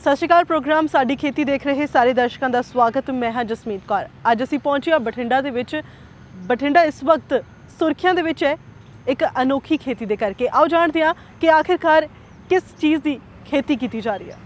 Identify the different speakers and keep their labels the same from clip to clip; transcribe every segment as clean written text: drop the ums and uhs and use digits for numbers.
Speaker 1: सत श्री अकाल। प्रोग्राम साडी खेती देख रहे सारे दर्शकों का स्वागत। मैं हाँ जसमीत कौर। अज असीं पहुंचे हाँ बठिंडा दे विच। बठिंडा इस वक्त सुर्खियां दे विच है एक अनोखी खेती दे करके। आओ जानते हैं कि आखिरकार किस चीज़ की खेती की जा रही है।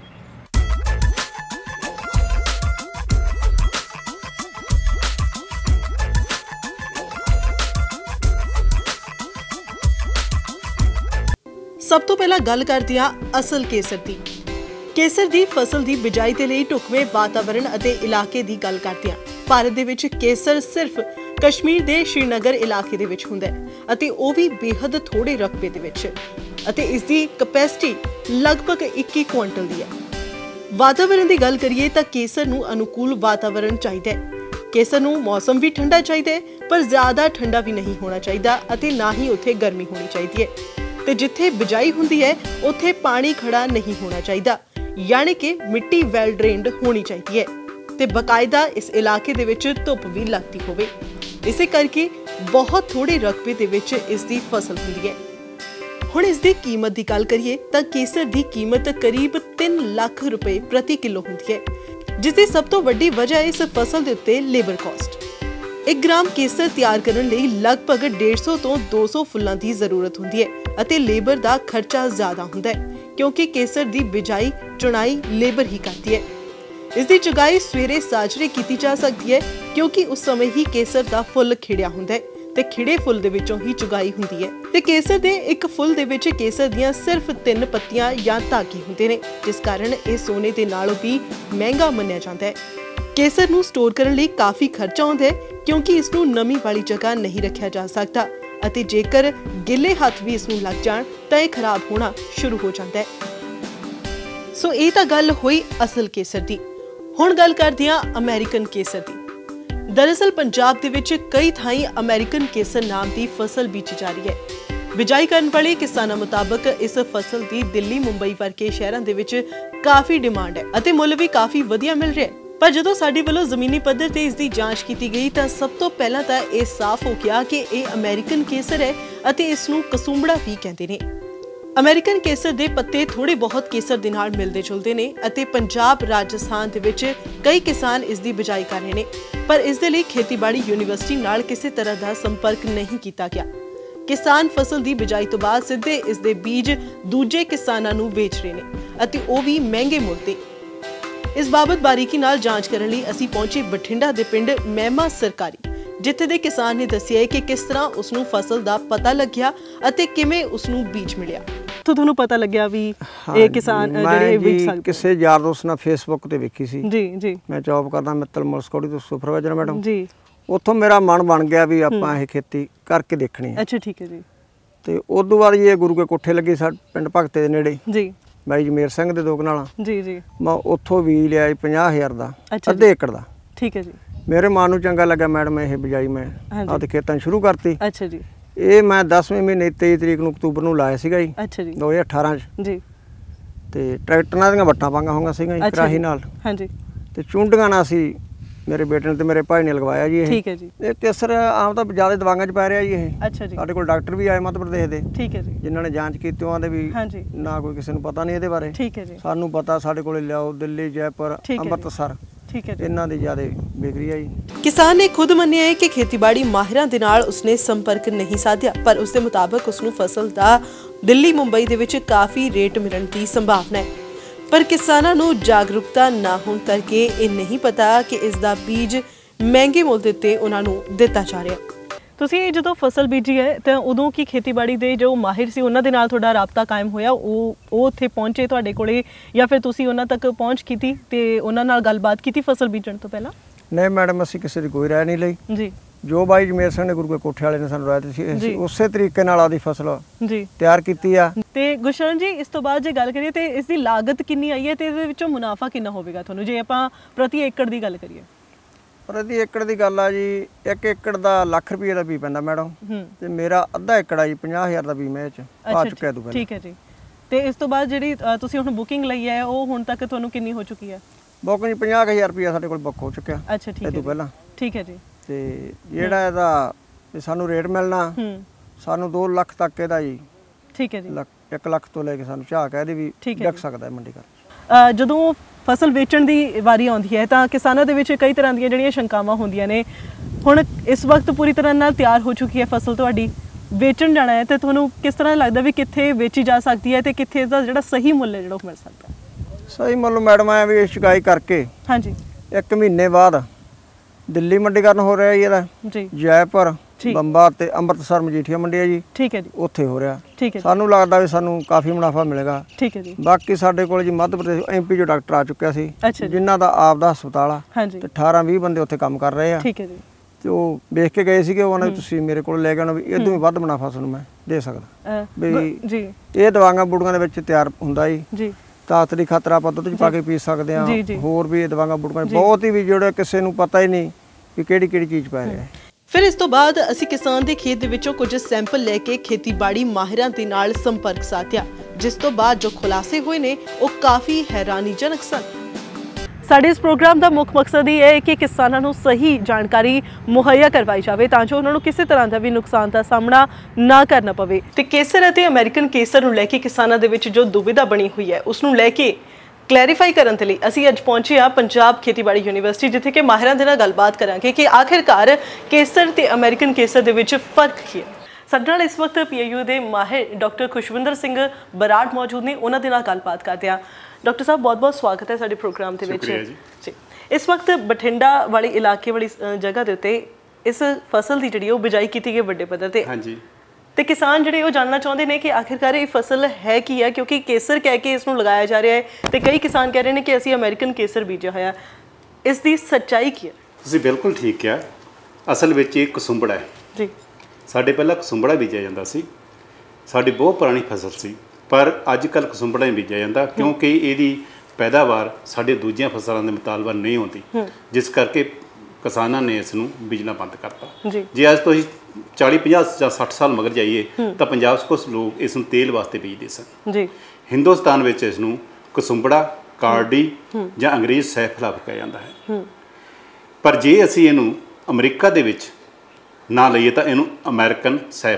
Speaker 1: सब तो पहला गल करते हैं असल केसर की। केसर दी फसल दी बिजाई के लिए ढुकवें वातावरण अते इलाके दी गल करते हैं। भारत दे विच केसर सिर्फ कश्मीर दे श्रीनगर इलाके दे विच हुंदा है अते ओह भी बेहद थोड़े रकबे दे विच अते इस दी कैपेसिटी लगभग 21 क्विंटल दी है। वातावरण की गल करिए तां केसर नूं अनुकूल वातावरण चाहिए। केसर नूं मौसम भी ठंडा चाहिए पर ज्यादा ठंडा भी नहीं होना चाहिए अते ना ही उत्थे गर्मी होनी चाहिए ते जिथे बिजाई हुंदी है उत्थे पानी खड़ा नहीं होना चाहिए, यानी कि मिट्टी वैल ड्रेन्ड होनी चाहिए ते बकायदा इस इलाके दे विच धुप भी लगती होवे। इसे करके बहुत थोड़े रकबे दे विच इस दी फसल हुंदी है। हुण इस दी कीमत की गल करिए तां केसर दी कीमत करीब 3 लाख रुपए प्रति किलो हुंदी है, जिसदी सब तो वड्डी वजह इस फसल दे उत्ते लेबर कॉस्ट। 1 ग्राम केसर तैयार करने लई लगभग 150 तो 200 फुल्लां दी जरूरत हुंदी है अते लेबर दा खर्चा ज्यादा हुंदा है क्योंकि केसर दी बिजाई चुनाई लेबर ही करती है। इसकी चुगाई सवेरे साजरे की जा सकती है क्योंकि उस समय ही केसर दा फुल खिड़िया हुंदा है ते खिड़े फुल दे विचों ही चुगाई हुंदी है ते केसर दे एक फुल दे विच केसर दियां सिर्फ 3 पत्तियां या धागे हुंदे ने, जिस कारण इह सोने दे नालों भी महंगा मन्निया जांदा है। केसर नूं स्टोर करने लई काफी खर्चा आउंदा है क्योंकि इसनूं नमी वाली जगह नहीं रखिया जा सकता अते जेकर गिले हाथ भी इसनूं लग जाण तां इह खराब होना शुरू हो जांदा है। सो ये तां गल हुई असल केसर दी। हुण गल करदे हां अमेरिकन केसर दी। दरअसल पंजाब दे विच कई थाई अमेरिकन केसर नाम की फसल बीजी जा रही है। बिजाई करने वाले किसानां मुताबक इस फसल की दिल्ली मुंबई वर्गे शहरां दे विच काफी डिमांड है अते मुੱਲ भी काफी वधिया मिल रहा है। पर जदों साडे वल्लों जमीनी पद्धर ते इसकी जांच की गई तां सब तो पहला तां इह साफ हो गया कि यह अमेरिकन केसर है अते इसनूं कसुंबड़ा भी कहते ने। अमेरिकन केसर दे पत्ते थोड़े बहुत केसर दे नाल मिलदे जुलदे ने अते पंजाब राजस्थान दे विच कई किसान इस दी बिजाई कर रहे ने, पर इस दे लई खेतीबाड़ी यूनीवर्सिटी नाल किसी तरह दा संपर्क नहीं कीता गया। किसान फसल दी बिजाई तो बाद सीधे इस दे बीज दूजे किसानां नूं वेच रहे ने अते ओह भी महंगे मुੱਲ ते। इस बाबत बारीकी नाल जांच करने लई असीं पहुंचे बठिंडा दे पिंड महमा सरकारी, जिथे दे किसान ने दस्सिया कि किस तरह उसनूं फसल दा पता लग्या अते किवें उसनूं बीज मिलिया। तो तुहानूं पता लग्या भी ये किसान ਜਿਹੜੇ बीज ਸਕਦੇ ਕਿਸੇ ਯਾਰ ਦੋਸਤ ਨਾਲ ਫੇਸਬੁੱਕ ਤੇ ਵੇਖੀ ਸੀ। ਜੀ ਜੀ ਮੈਂ ਜੌਬ ਕਰਦਾ ਮਿੱਤਲ ਮੁਲਸਕੋੜੀ ਤੋਂ ਸੁਪਰਵਾਈਜ਼ਰ ਮੈਡਮ ਜੀ। ਉੱਥੋਂ ਮੇਰਾ ਮਨ ਬਣ ਗਿਆ ਵੀ ਆਪਾਂ ਇਹ ਖੇਤੀ ਕਰਕੇ ਦੇਖਣੀ ਹੈ। ਅੱਛਾ ਠੀਕ ਹੈ ਜੀ। ਤੇ ਉਸ ਤੋਂ ਬਾਅਦ ਇਹ ਗੁਰੂ ਕੇ ਕੋਠੇ ਲੱਗੇ ਸਾਡੇ ਪਿੰਡ ਭਗਤੇ ਦੇ ਨੇੜੇ ਜੀ ਬਾਈ ਜਮੇਰ ਸਿੰਘ ਦੇ ਦੋ ਕਨਾਲਾਂ ਜੀ ਜੀ ਮੈਂ ਉੱਥੋਂ ਵੀ ਲਿਆ 50000 ਦਾ ਅੱਧੇ ਏਕੜ ਦਾ। ਠੀਕ ਹੈ ਜੀ। ਮੇਰੇ ਮਨ ਨੂੰ ਚੰਗਾ ਲੱਗਾ ਮੈਡਮ ਇਹ ਬਿਜਾਈ ਮੈਂ ਆਹ ਖੇਤਾਂ ਸ਼ੁਰੂ ਕਰਤੀ। ਅੱਛਾ ਜੀ। ਇਹ ਮੈਂ 10ਵੇਂ ਮਹੀਨੇ 23 ਤਰੀਕ ਨੂੰ ਅਕਤੂਬਰ ਨੂੰ ਲਾਇਆ ਸੀਗਾ ਜੀ। ਅੱਛਾ ਜੀ 2018 ਚ ਜੀ। ਤੇ ਟਰੈਕਟਰਾਂ ਦੀਆਂ ਵੱਟਾਂ ਪਾਈਆਂ ਹੋਈਆਂ ਸੀਗੀਆਂ ਜੀ ਕਰਾਹੀ ਨਾਲ। ਹਾਂਜੀ। ਤੇ ਚੁੰਡੀਆਂ ਨਾਲ ਅਸੀਂ ਮੇਰੇ ਬੇਟੇ ਨੇ ਤੇ ਮੇਰੇ ਭਾਈ ਨੇ ਲਗਵਾਇਆ ਜੀ ਇਹ। ਠੀਕ ਹੈ ਜੀ। ਇਹ ਕੇਸਰ ਆਮ ਤਾਂ ਜ਼ਿਆਦਾ ਦਵਾਈਆਂ ਚ ਪੈ ਰਿਹਾ ਜੀ ਇਹ। ਅੱਛਾ ਜੀ। ਸਾਡੇ ਕੋਲ ਡਾਕਟਰ ਵੀ ਆਏ ਮੱਧ ਪ੍ਰਦੇਸ਼ ਦੇ। ਠੀਕ ਹੈ ਜੀ। ਜਿਨ੍ਹਾਂ ਨੇ ਜਾਂਚ ਕੀਤੀ ਉਹਨਾਂ ਦੇ ਵੀ ਨਾ ਕੋਈ ਕਿਸੇ ਨੂੰ ਪਤਾ ਨਹੀਂ ਇਹਦੇ ਬਾਰੇ। ਠੀਕ ਹੈ ਜੀ। ਸਾਨੂੰ ਪਤਾ ਸਾਡੇ ਕੋਲੇ ਲਿਆਓ ਦਿੱਲੀ ਜੈਪੁਰ ਅੰਮ੍ਰਿਤਸਰ इन्हां दी ज़्यादा बिक्री है जी। किसान ने खुद मन्निया है कि खेतीबाड़ी माहिरां दे नाल उसने संपर्क नहीं साधिया, पर उसके मुताबिक उसनूं फसल दा दिल्ली मुंबई दे विच काफ़ी रेट मिलण दी संभावना है, पर किसानां नूं जागरूकता ना होण करके ये नहीं पता कि इसदा बीज महंगे मुੱਲ दे उत्ते उन्हां नूं दिता जा रिहा। ਤੁਸੀਂ ਜਦੋਂ ਫਸਲ ਬੀਜੀ ਹੈ ਤਾਂ ਉਦੋਂ ਕੀ ਖੇਤੀਬਾੜੀ ਦੇ ਜੋ ਮਾਹਿਰ ਸੀ ਉਹਨਾਂ ਦੇ ਨਾਲ ਤੁਹਾਡਾ ਰਾਬਤਾ ਕਾਇਮ ਹੋਇਆ? ਉਹ ਉੱਥੇ ਪਹੁੰਚੇ ਤੁਹਾਡੇ ਕੋਲੇ ਜਾਂ ਫਿਰ ਤੁਸੀਂ ਉਹਨਾਂ ਤੱਕ ਪਹੁੰਚ ਕੀਤੀ ਤੇ ਉਹਨਾਂ ਨਾਲ ਗੱਲਬਾਤ ਕੀਤੀ ਫਸਲ ਬੀਜਣ ਤੋਂ ਪਹਿਲਾਂ? ਨਹੀਂ ਮੈਡਮ, ਅਸੀਂ ਕਿਸੇ ਦੀ ਕੋਈ ਰਾਏ ਨਹੀਂ ਲਈ ਜੀ। ਜੋ ਬਾਈ ਜਮੇਰ ਸਿੰਘ ਨੇ ਗੁਰੂ ਕੇ ਕੋਠੇ ਵਾਲੇ ਨੇ ਸਾਨੂੰ ਰਾਏ ਦਿੱਤੀ ਸੀ ਉਸੇ ਤਰੀਕੇ ਨਾਲ ਆਦੀ ਫਸਲ ਜੀ ਤਿਆਰ ਕੀਤੀ ਆ। ਤੇ ਗੁਰਸ਼ਰਨ ਜੀ, ਇਸ ਤੋਂ ਬਾਅਦ ਜੇ ਗੱਲ ਕਰੀਏ ਤੇ ਇਸ ਦੀ ਲਾਗਤ ਕਿੰਨੀ ਆਈ ਹੈ ਤੇ ਇਹਦੇ ਵਿੱਚੋਂ ਮੁਨਾਫਾ ਕਿੰਨਾ ਹੋਵੇਗਾ ਤੁਹਾਨੂੰ ਜੇ ਆਪਾਂ ਪ੍ਰਤੀ ਏਕੜ ਦੀ ਗੱਲ ਕਰੀਏ? प्रति एकड़ की गल आ जी, 1 एकड़ का लाख रुपये का बी पैंदा मैडम ते मेरा अद्धा एकड़ आ जी 50000 का बी मैं आ चुका है। ठीक है जी। तो इस तो बाद जिहड़ी तुसीं हुण बुकिंग लई है वो हुण तक तुहानूं किन्नी हो चुकी है? बुकिंग 50000 रुपया साडे कोल बुक हो चुका। अच्छा ठीक है। इस तो पहला ठीक है जी। ते जिहड़ा इहदा सानूं रेट मिलना सानूं 2 लाख तक इहदा जी। ठीक है जी। 1 लाख तो लेके सानूं झाक है इहदी भी विक सकदा है मंडी कर। ਜਦੋਂ ਫਸਲ ਵੇਚਣ ਦੀ ਵਾਰੀ ਆਉਂਦੀ ਹੈ ਤਾਂ ਕਿਸਾਨਾਂ ਦੇ ਵਿੱਚ ਕਈ ਤਰ੍ਹਾਂ ਦੀਆਂ ਜਿਹੜੀਆਂ ਸ਼ੰਕਾਵਾਂ ਹੁੰਦੀਆਂ ਨੇ। ਹੁਣ ਇਸ ਵਕਤ ਪੂਰੀ ਤਰ੍ਹਾਂ ਨਾਲ ਤਿਆਰ ਹੋ ਚੁੱਕੀ ਹੈ ਫਸਲ, ਤੁਹਾਡੀ ਵੇਚਣ ਜਾਣਾ ਹੈ, ਤੇ ਤੁਹਾਨੂੰ ਕਿਸ ਤਰ੍ਹਾਂ ਲੱਗਦਾ ਵੀ ਕਿੱਥੇ ਵੇਚੀ ਜਾ ਸਕਦੀ ਹੈ ਤੇ ਕਿੱਥੇ ਦਾ ਜਿਹੜਾ ਸਹੀ ਮੁੱਲ ਹੈ ਜਿਹੜਾ ਉਹ ਮਿਲ ਸਕਦਾ?
Speaker 2: ਸਹੀ ਮੁੱਲ ਮੈਡਮ ਐ ਵੀ ਸ਼ਿਕਾਇਤ ਕਰਕੇ
Speaker 1: ਹਾਂਜੀ
Speaker 2: 1 ਮਹੀਨੇ ਬਾਅਦ ਦਿੱਲੀ ਮੰਡੀਕਰਨ ਹੋ ਰਿਹਾ ਜੀ ਇਹਦਾ
Speaker 1: ਜੀ,
Speaker 2: ਜੈਪੁਰ, ਬੰਬਾ ਤੇ ਅੰਮ੍ਰਿਤਸਰ ਮਜੀਠੀਆ ਮੰਡੀ ਹੈ ਜੀ।
Speaker 1: ਠੀਕ ਹੈ ਜੀ,
Speaker 2: ਉੱਥੇ ਹੋ ਰਿਹਾ।
Speaker 1: ਠੀਕ ਹੈ,
Speaker 2: ਸਾਨੂੰ ਲੱਗਦਾ ਵੀ ਸਾਨੂੰ ਕਾਫੀ ਮੁਨਾਫਾ ਮਿਲੇਗਾ।
Speaker 1: ਠੀਕ ਹੈ ਜੀ।
Speaker 2: ਬਾਕੀ ਸਾਡੇ ਕੋਲ ਜੀ ਮੱਧ ਪ੍ਰਦੇਸ਼ MP ਜੋ ਡਾਕਟਰ ਆ ਚੁੱਕਿਆ ਸੀ,
Speaker 1: ਅੱਛਾ ਜੀ,
Speaker 2: ਜਿਨ੍ਹਾਂ ਦਾ ਆਪ ਦਾ ਹਸਪਤਾਲ ਆ
Speaker 1: ਹਾਂਜੀ
Speaker 2: ਤੇ 18-20 ਬੰਦੇ ਉੱਥੇ ਕੰਮ ਕਰ ਰਹੇ ਆ।
Speaker 1: ਠੀਕ ਹੈ ਜੀ।
Speaker 2: ਤੇ ਉਹ ਵੇਖ ਕੇ ਗਏ ਸੀਗੇ, ਉਹਨਾਂ ਨੇ ਤੁਸੀਂ ਮੇਰੇ ਕੋਲ ਲੈ ਕੇ ਆਉਣਾ ਵੀ ਇਦੋਂ ਵੀ ਵੱਧ ਮੁਨਾਫਾ ਤੁਹਾਨੂੰ ਮੈਂ ਦੇ ਸਕਦਾ ਵੀ
Speaker 1: ਜੀ।
Speaker 2: ਇਹ ਦਵਾਈਆਂ ਬੂਟੀਆਂ ਦੇ ਵਿੱਚ ਤਿਆਰ ਹੁੰਦਾ ਜੀ। ਤਾਕਤ ਦੀ ਖਾਤਰ ਆਪਾਂ ਦੁੱਧ 'ਚ ਪਾ ਕੇ ਪੀ ਸਕਦੇ ਆ। ਹੋਰ ਵੀ ਇਹ ਦਵਾਈਆਂ ਬੂਟੀਆਂ ਬਹੁਤ ਹੀ ਵੀ ਜਿਹੜੇ ਕਿਸੇ ਨੂੰ ਪਤਾ ਹੀ ਨਹੀਂ ਵੀ ਕਿਹੜੀ ਕਿਹੜੀ ਚੀਜ਼ ਪੈ ਰਿਹਾ।
Speaker 1: ਫਿਰ ਇਸ ਤੋਂ ਬਾਅਦ ਅਸੀਂ ਕਿਸਾਨ ਦੇ ਖੇਤ ਦੇ ਵਿੱਚੋਂ ਕੁਝ ਸੈਂਪਲ ਲੈ ਕੇ ਖੇਤੀਬਾੜੀ ਮਾਹਿਰਾਂ ਦੇ ਨਾਲ ਸੰਪਰਕ ਸਾਧਿਆ, ਜਿਸ ਤੋਂ ਬਾਅਦ ਜੋ ਖੁਲਾਸੇ ਹੋਏ ਨੇ ਉਹ ਕਾਫੀ ਹੈਰਾਨੀਜਨਕ ਸਨ। ਸਾਡੇ ਇਸ ਪ੍ਰੋਗਰਾਮ ਦਾ ਮੁੱਖ ਮਕਸਦ ਇਹ ਹੈ ਕਿ ਕਿਸਾਨਾਂ ਨੂੰ ਸਹੀ ਜਾਣਕਾਰੀ ਮੁਹੱਈਆ ਕਰਵਾਈ ਜਾਵੇ ਤਾਂ ਜੋ ਉਹਨਾਂ ਨੂੰ ਕਿਸੇ ਤਰ੍ਹਾਂ ਦਾ ਵੀ ਨੁਕਸਾਨ ਦਾ ਸਾਹਮਣਾ ਨਾ ਕਰਨਾ ਪਵੇ। ਤੇ ਕੇਸਰ ਅਤੇ ਅਮਰੀਕਨ ਕੇਸਰ ਨੂੰ ਲੈ ਕੇ ਕਿਸਾਨਾਂ ਦੇ ਵਿੱਚ ਜੋ ਦੁਵਿਧਾ ਬਣੀ ਹੋਈ ਹੈ ਉਸ ਨੂੰ ਲੈ ਕੇ ਕਲੈਰੀਫਾਈ ਕਰਨ ਦੇ ਲਈ ਅਸੀਂ ਅੱਜ ਪਹੁੰਚੇ ਹਾਂ ਪੰਜਾਬ ਖੇਤੀਬਾੜੀ ਯੂਨੀਵਰਸਿਟੀ, ਜਿੱਥੇ ਕਿ ਮਾਹਿਰਾਂ ਦੇ ਨਾਲ ਗੱਲਬਾਤ ਕਰਾਂਗੇ ਕਿ ਆਖਿਰਕਾਰ ਕੇਸਰ ਤੇ ਅਮਰੀਕਨ ਕੇਸਰ ਦੇ ਵਿੱਚ ਫਰਕ ਕੀ ਹੈ। ਸਾਡੇ ਨਾਲ ਇਸ ਵਕਤ PIU ਦੇ ਮਾਹਿਰ ਡਾਕਟਰ ਖੁਸ਼ਵਿੰਦਰ ਸਿੰਘ ਬਰਾੜ ਮੌਜੂਦ ਨੇ, ਉਹਨਾਂ ਦੇ ਨਾਲ ਗੱਲਬਾਤ ਕਰਦੇ ਹਾਂ। ਡਾਕਟਰ ਸਾਹਿਬ ਬਹੁਤ-ਬਹੁਤ ਸਵਾਗਤ ਹੈ ਸਾਡੇ ਪ੍ਰੋਗਰਾਮ ਦੇ ਵਿੱਚ ਜੀ। ਇਸ ਵਕਤ ਬਠਿੰਡਾ ਵਾਲੀ ਇਲਾਕੇ ਵਾਲੀ ਜਗ੍ਹਾ ਦੇ ਉੱਤੇ ਇਸ ਫਸਲ ਦੀ ਜਿਹੜੀ ਉਹ ਬਿਜਾਈ ਕੀਤੀ ਗਈ ਵੱਡੇ ਪੱਧਰ ਤੇ। ਹਾਂਜੀ। ਤੇ ਕਿਸਾਨ ਜਿਹੜੇ ਉਹ ਜਾਣਨਾ ਚਾਹੁੰਦੇ ਨੇ ਕਿ ਆਖਿਰਕਾਰ ਇਹ ਫਸਲ ਹੈ ਕੀ ਹੈ, ਕਿਉਂਕਿ ਕੇਸਰ ਕਹਿ ਕੇ ਇਸ ਨੂੰ ਲਗਾਇਆ ਜਾ ਰਿਹਾ ਹੈ ਤੇ ਕਈ ਕਿਸਾਨ ਕਹਿ ਰਹੇ ਨੇ ਕਿ ਅਸੀਂ ਅਮਰੀਕਨ ਕੇਸਰ ਬੀਜਿਆ ਹੋਇਆ। ਇਸ ਦੀ ਸੱਚਾਈ ਕੀ ਹੈ? ਤੁਸੀਂ
Speaker 3: ਬਿਲਕੁਲ ਠੀਕ ਕਿਹਾ। ਅਸਲ ਵਿੱਚ ਇਹ ਕਸੁੰਬੜਾ ਹੈ ਜੀ। ਸਾਡੇ ਪਹਿਲਾਂ ਕਸੁੰਬੜਾ ਬੀਜਿਆ ਜਾਂਦਾ ਸੀ, ਸਾਡੀ ਬਹੁਤ ਪੁਰਾਣੀ ਫਸਲ ਸੀ, ਪਰ ਅੱਜ ਕੱਲ੍ਹ ਕਸੁੰਬੜਾ ਹੀ ਬੀਜਿਆ ਜਾਂਦਾ ਕਿਉਂਕਿ ਇਹਦੀ ਪੈਦਾਵਾਰ ਸਾਡੇ ਦੂਜੀਆਂ ਫਸਲਾਂ ਦੇ ਮੁਤਾਬਕ ਨਹੀਂ ਹੁੰਦੀ, ਜਿਸ ਕਰਕੇ ਕਿਸਾਨਾਂ ਨੇ ਇਸ ਨੂੰ ਬੀਜਣਾ ਬੰਦ ਕਰਤਾ। ਜੇ ਅੱਜ ਤੋਂ 40-50 ਜਾਂ 60 ਸਾਲ ਮਗਰ ਜਾਈਏ ਤਾਂ ਪੰਜਾਬ 'ਚ ਕੁਛ ਲੋਕ ਇਸ ਨੂੰ ਤੇਲ ਵਾਸਤੇ ਬੀਜਦੇ ਸਨ ਜੀ। ਹਿੰਦੁਸਤਾਨ ਵਿੱਚ ਇਸ ਨੂੰ ਕਸੁੰਬੜਾ, ਕਾਰਡੀ ਜਾਂ ਅੰਗਰੇਜ਼ ਸੈਫਲਾ ਕਿਹਾ ਜਾਂਦਾ ਹੈ। ਪਰ ਜੇ ਅਸੀਂ ਇਹਨੂੰ ਅਮਰੀਕਾ ਦੇ ਵਿੱਚ ਨਾ ਲਈਏ ਤਾਂ ਇਹਨੂੰ ਅਮਰੀਕਨ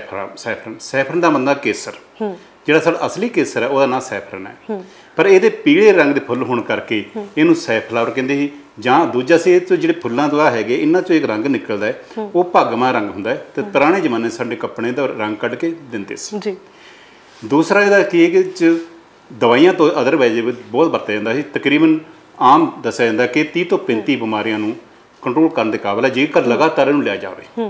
Speaker 3: ਸੈਫਰਨ ਦਾ ਮਤਲਬ ਕੇਸਰ, ਜਿਹੜਾ ਸਾਡਾ ਅਸਲੀ ਕੇਸਰ ਹੈ ਉਹਦਾ ਨਾਂ ਸੈਫਰਨ ਹੈ, ਪਰ ਇਹਦੇ ਪੀਲੇ ਰੰਗ ਦੇ ਫੁੱਲ ਹੋਣ ਕਰਕੇ ਇਹਨੂੰ ਸੈਫਲਾਵਰ ਕਹਿੰਦੇ ਸੀ। ਜਾਂ ਦੂਜਾ ਸੀ ਇਹ ਤੋਂ ਜਿਹੜੇ ਫੁੱਲਾਂ ਤੋਂ ਹੈਗੇ ਇਹਨਾਂ 'ਚੋਂ ਇੱਕ ਰੰਗ ਨਿਕਲਦਾ ਹੈ, ਉਹ ਭਗਮਾ ਰੰਗ ਹੁੰਦਾ ਹੈ ਤੇ ਪੁਰਾਣੇ ਜ਼ਮਾਨੇ ਸਾਡੇ ਕੱਪੜੇ ਦਾ ਰੰਗ ਕੱਢ ਕੇ ਦਿੰਦੇ ਸੀ ਜੀ। ਦੂਸਰਾ ਇਹਦਾ ਕੀ ਹੈ ਕਿ 'ਚ ਦਵਾਈਆਂ ਤੋਂ ਅਦਰਵਾਈਜ਼ ਬਹੁਤ ਵਰਤਿਆ ਜਾਂਦਾ ਸੀ। ਤਕਰੀਬਨ ਆਮ ਦੱਸਿਆ ਜਾਂਦਾ ਕਿ 30 ਤੋਂ 35 ਬਿਮਾਰੀਆਂ ਨੂੰ ਕੰਟਰੋਲ ਕਰਨ ਦੇ ਕਾਬਲ ਹੈ ਜੇਕਰ ਲਗਾਤਾਰ ਇਹਨੂੰ ਲਿਆ ਜਾਵੇ।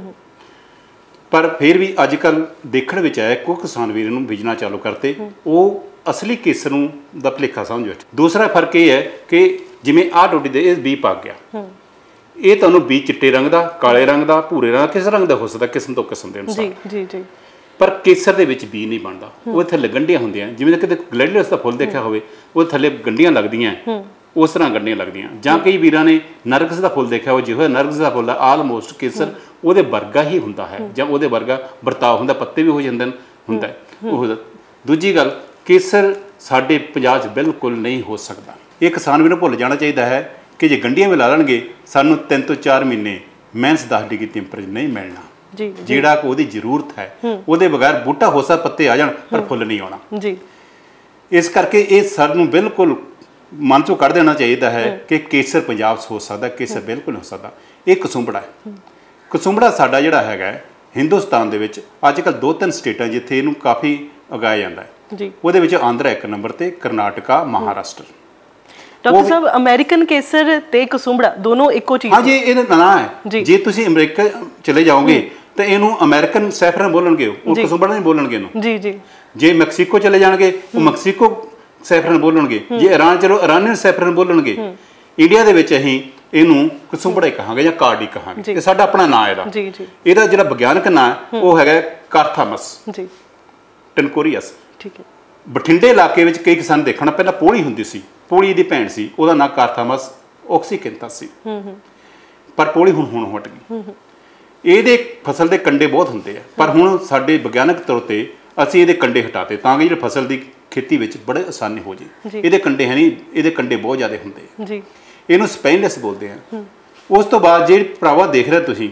Speaker 3: ਪਰ ਫਿਰ ਵੀ ਅੱਜ ਕੱਲ੍ਹ ਦੇਖਣ ਵਿੱਚ ਆਇਆ ਕੋਈ ਕਿਸਾਨ ਵੀਰ ਨੂੰ ਬੀਜਣਾ ਚਾਲੂ ਕਰਤੇ, ਉਹ ਅਸਲੀ ਕੇਸਰ ਨੂੰ ਦਾ ਭੁਲੇਖਾ ਸਮਝ ਬੈਠੇ। ਦੂਸਰਾ ਫਰਕ ਇਹ ਹੈ ਕਿ ਜਿਵੇਂ ਆਹ ਡੋਡੀ ਦੇ ਇਹ ਬੀਜ ਪੱਕ ਗਿਆ, ਇਹ ਤੁਹਾਨੂੰ ਬੀਜ ਚਿੱਟੇ ਰੰਗ ਦਾ, ਕਾਲੇ ਰੰਗ ਦਾ, ਭੂਰੇ ਰੰਗ ਕਿਸ ਰੰਗ ਦਾ ਹੋ ਸਕਦਾ ਕਿਸਮ ਤੋਂ ਕਿਸਮ ਦੇ ਅਨੁਸਾਰ ਜੀ। ਪਰ ਕੇਸਰ ਦੇ ਵਿੱਚ ਬੀਜ ਨਹੀਂ ਬਣਦਾ, ਉਹ ਥੱਲੇ ਗੰਢੀਆਂ ਹੁੰਦੀਆਂ। ਜਿਵੇਂ ਕਿਤੇ ਗਲੈਡੀਅਸ ਦਾ ਫੁੱਲ ਦੇਖਿਆ ਹੋਵੇ, ਉਹ ਥੱਲੇ ਗੰਢੀਆਂ ਲੱਗਦੀਆਂ, ਉਸ ਤਰ੍ਹਾਂ ਗੰਢੀਆਂ ਲੱਗਦੀਆਂ। ਜਾਂ ਕਈ ਵੀਰਾਂ ਨੇ ਨਰਗਸ ਦਾ ਫੁੱਲ ਦੇਖਿਆ, ਉਹ ਜਿਹੋ ਨਰਗਸ ਦਾ ਫੁੱਲ ਆਲਮੋਸਟ ਕੇਸਰ ਉਹਦੇ ਵਰਗਾ ਹੀ ਹੁੰਦਾ ਹੈ ਜਾਂ ਉਹਦੇ ਵਰਗਾ ਵਰਤਾਅ ਹੁੰਦਾ, ਪੱਤੇ ਵੀ ਹੋ ਜਾਂਦੇ ਹੁੰਦਾ ਉਹ। ਦੂਜੀ ਗੱਲ, ਕੇਸਰ ਸਾਡੇ ਪੰਜਾਬ 'ਚ ਬਿਲਕੁਲ ਨਹੀਂ ਹੋ ਸਕਦਾ। ਇਹ ਕਿਸਾਨ ਵੀ ਨੂੰ ਭੁੱਲ ਜਾਣਾ ਚਾਹੀਦਾ ਹੈ ਕਿ ਜੇ ਗੰਢੀਆਂ ਵੀ ਲਾ ਲੈਣਗੇ ਸਾਨੂੰ 3 ਤੋਂ 4 ਮਹੀਨੇ -10 ਡਿਗਰੀ ਟੈਂਪਰੇਚਰ ਨਹੀਂ ਮਿਲਣਾ ਜਿਹੜਾ ਕਿ ਉਹਦੀ ਜ਼ਰੂਰਤ ਹੈ। ਉਹਦੇ ਬਗੈਰ ਬੂਟਾ ਹੋ ਸਕਦਾ ਪੱਤੇ ਆ ਜਾਣ ਪਰ ਫੁੱਲ ਨਹੀਂ ਆਉਣਾ ਜੀ। ਇਸ ਕਰਕੇ ਇਹ ਸਾਨੂੰ ਬਿਲਕੁਲ ਮਨ 'ਚੋਂ ਕੱਢ ਦੇਣਾ ਚਾਹੀਦਾ ਹੈ ਕਿ ਕੇਸਰ ਪੰਜਾਬ 'ਚ ਹੋ ਸਕਦਾ, ਕੇਸਰ ਬਿਲਕੁਲ ਹੋ ਸਕਦਾ। ਇਹ ਕਸੁੰਬੜਾ ਹੈ। ਕਸੁੰਬੜਾ ਸਾਡਾ ਜਿਹੜਾ ਹੈਗਾ ਹਿੰਦੁਸਤਾਨ ਦੇ ਵਿੱਚ ਅੱਜ ਕੱਲ੍ਹ 2-3 ਸਟੇਟਾਂ ਜਿੱਥੇ ਇਹਨੂੰ ਕਾਫੀ ਉਗਾਇਆ ਜਾਂਦਾ ਹੈ। ਉਹਦੇ ਵਿੱਚ ਆਂਧਰਾ 1 ਨੰਬਰ ਤੇ, ਕਰਨਾਟਕਾ, ਮਹਾਰਾਸ਼ਟਰ।
Speaker 1: ਡਾਕਟਰ ਸਾਹਿਬ, ਅਮਰੀਕਨ ਕੇਸਰ ਤੇ ਕਸੁੰਬੜਾ ਦੋਨੋਂ ਇੱਕੋ ਚੀਜ਼?
Speaker 3: ਹਾਂਜੀ, ਇਹਦਾ ਨਾਂ ਹੈ। ਜੇ ਤੁਸੀਂ ਅਮਰੀਕਾ ਚਲੇ ਜਾਓਗੇ ਤਾਂ ਇਹਨੂੰ ਅਮਰੀਕਨ ਸੈਫਰਨ ਬੋਲਣਗੇ, ਉਹ ਕਸੁੰਬੜਾ ਨਹੀਂ ਬੋਲਣਗੇ ਇਹਨੂੰ ਜੀ ਜੀ। ਜੇ ਮੈਕਸੀਕੋ ਚਲੇ ਜਾਣਗੇ ਉਹ ਮੈਕਸੀਕੋ ਸੈਫਰਨ ਬੋਲਣਗੇ, ਜੇ ਇਰਾਨ ਚਲੋ ਇਰਾਨੀਅਨ ਸੈਫਰਨ ਬੋਲਣਗੇ। ਇੰਡੀਆ ਦੇ ਵਿੱਚ ਅਸੀਂ ਇਹਨੂੰ ਕਸੁੰਬੜਾ ਹੀ ਕਹਾਂਗੇ ਜਾਂ ਕਾਰਡੀ ਕਹਾਂਗੇ, ਇਹ ਸਾਡਾ ਆਪਣਾ ਨਾਂ ਇਹਦਾ। ਇਹਦਾ ਜਿਹੜਾ ਵਿਗਿਆਨਕ ਨਾਂ ਉਹ ਹੈਗਾ ਕਾਰਥਾਮਸ ਟੈਨਕੋਰੀਅਸ। ਠੀਕ ਹੈ। ਬਠਿੰਡੇ ਇਲਾਕੇ ਵਿੱਚ ਕਈ ਕਿਸਾਨ ਦੇਖਣਾ ਪਹਿਲਾਂ ਪੋਲੀ ਹੁੰਦੀ ਸੀ, ਪੋਲੀ ਦੀ ਭੈਣ ਸੀ, ਉਹਦਾ ਨਾਂ ਕਾਰਥਾਮਸ ਓਕਸੀਕੈਂਥਸ ਸੀ, ਪਰ ਪੋਲੀ ਹੁਣ ਹਟ ਗਈ। ਇਹਦੇ ਫਸਲ ਦੇ ਕੰਡੇ ਬਹੁਤ ਹੁੰਦੇ ਆ, ਪਰ ਹੁਣ ਸਾਡੇ ਵਿਗਿਆਨਕ ਤੌਰ ਤੇ ਅਸੀਂ ਇਹਦੇ ਕੰਡੇ ਹਟਾਤੇ ਤਾਂ ਕਿ ਜਿਹੜੀ ਫਸਲ ਦੀ ਖੇਤੀ ਵਿੱਚ ਬੜੇ ਆਸਾਨੀ ਹੋ ਜੇ। ਇਹਦੇ ਕੰਡੇ ਹੈ ਨਹੀਂ, ਇਹਦੇ ਕੰਡੇ ਬਹੁਤ ਜ਼ਿਆਦਾ ਹੁੰਦੇ ਜੀ। ਇਹਨੂੰ ਸਪਾਈਨਲੈਸ ਬੋਲਦੇ ਆ। ਉਸ ਤੋਂ ਬਾਅਦ ਜਿਹੜੇ ਭਰਾਵਾ ਦੇਖ ਰਹੇ ਤੁਸੀਂ,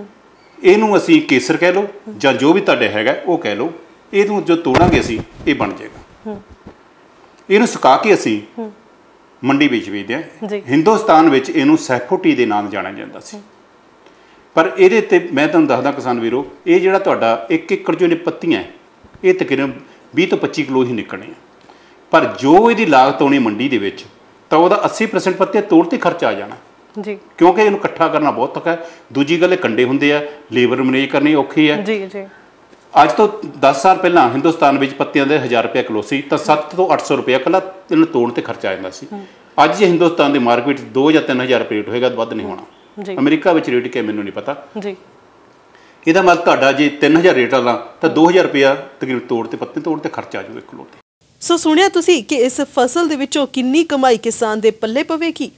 Speaker 3: ਇਹਨੂੰ ਅਸੀਂ ਕੇਸਰ ਕਹਿ ਲਓ ਜਾਂ ਜੋ ਵੀ ਤੁਹਾਡੇ ਹੈਗਾ ਉਹ ਕਹਿ ਲਓ। ਇਹਨੂੰ ਜੋ ਤੋੜਾਂਗੇ ਅਸੀਂ ਇਹ ਬਣ ਜਾਏਗਾ। ਇਹਨੂੰ ਸੁਕਾ ਕੇ ਅਸੀਂ ਮੰਡੀ ਵਿੱਚ ਵੇਚਦੇ ਆ। ਹਿੰਦੁਸਤਾਨ ਵਿੱਚ ਇਹਨੂੰ ਸੈਫੋਟੀ ਦੇ ਨਾਮ ਜਾਣਿਆ ਜਾਂਦਾ ਸੀ, ਪਰ ਇਹਦੇ ਤੇ ਮੈਂ ਤੁਹਾਨੂੰ ਦੱਸਦਾ ਕਿਸਾਨ ਵੀਰੋ, ਇਹ ਜਿਹੜਾ ਤੁਹਾਡਾ 1 ਏਕੜ ਜੋ ਨੇ ਪੱਤੀਆਂ ਇਹ ਤਕਰੀਬਨ 20 ਤੋਂ 25 ਕਿਲੋ ਹੀ ਨਿਕਲਣੀਆਂ, ਪਰ ਜੋ ਇਹਦੀ ਲਾਗਤ ਆਉਣੀ ਮੰਡੀ ਦੇ ਵਿੱਚ ਤਾਂ ਉਹਦਾ 80% ਪੱਤੇ ਤੋੜ ਤੇ ਖਰਚਾ ਆ ਜਾਣਾ ਜੀ, ਕਿਉਂਕਿ ਇਹਨੂੰ ਇਕੱਠਾ ਕਰਨਾ ਬਹੁਤ ਔਖਾ ਹੈ। ਦੂਜੀ ਗੱਲ ਇਹ ਕੰਡੇ ਹੁੰਦੇ ਆ, ਲੇਬਰ ਮੈਨੇਜ ਕਰਨੀ ਔਖੀ ਹੈ ਜੀ ਜੀ। ਅੱਜ ਤੋਂ 10 ਸਾਲ ਪਹਿਲਾਂ ਹਿੰਦੁਸਤਾਨ ਵਿੱਚ ਪੱਤਿਆਂ ਦੇ 1000 ਰੁਪਏ ਕਿਲੋ ਸੀ ਤਾਂ 700 ਤੋਂ 800 ਰੁਪਏ ਇਕੱਲਾ ਇਹਨੂੰ ਤੋੜਨ ਤੇ ਖਰਚਾ ਆ ਜਾਂਦਾ ਸੀ। ਅੱਜ ਜੇ ਹਿੰਦੁਸਤਾਨ ਦੀ ਮਾਰਕੀਟ 2 ਜਾਂ 3000 ਰੁਪਏ ਰੇਟ ਹੋਏਗਾ, ਵੱਧ ਨਹੀਂ ਹੋਣਾ। ਅਮਰੀਕਾ ਵਿੱਚ ਰੇਟ ਕੀ ਮੈਨੂੰ ਨਹੀਂ ਪਤਾ ਜੀ। ਇਹਦਾ ਮਤਲਬ ਤੁਹਾਡਾ ਜੇ 3000 ਰੇਟ ਵਾਲਾ ਤਾਂ 2000 ਰੁਪਇਆ ਤਕਰੀਬਨ ਤੋੜ ਤੇ ਪੱਤੇ ਤੋੜ ਤੇ ਖਰਚਾ ਆ ਜਾਊ 1 ਕਿਲੋ ਤੇ।
Speaker 1: ਸੋ ਸੁਣਿਆ ਤੁਸੀਂ ਕਿ ਇਸ ਫਸਲ ਦੇ ਵਿੱਚੋਂ ਕਿੰਨੀ ਕਮਾਈ ਕਿਸਾਨ ਦੇ ਪੱਲੇ ਪਵੇਗੀ।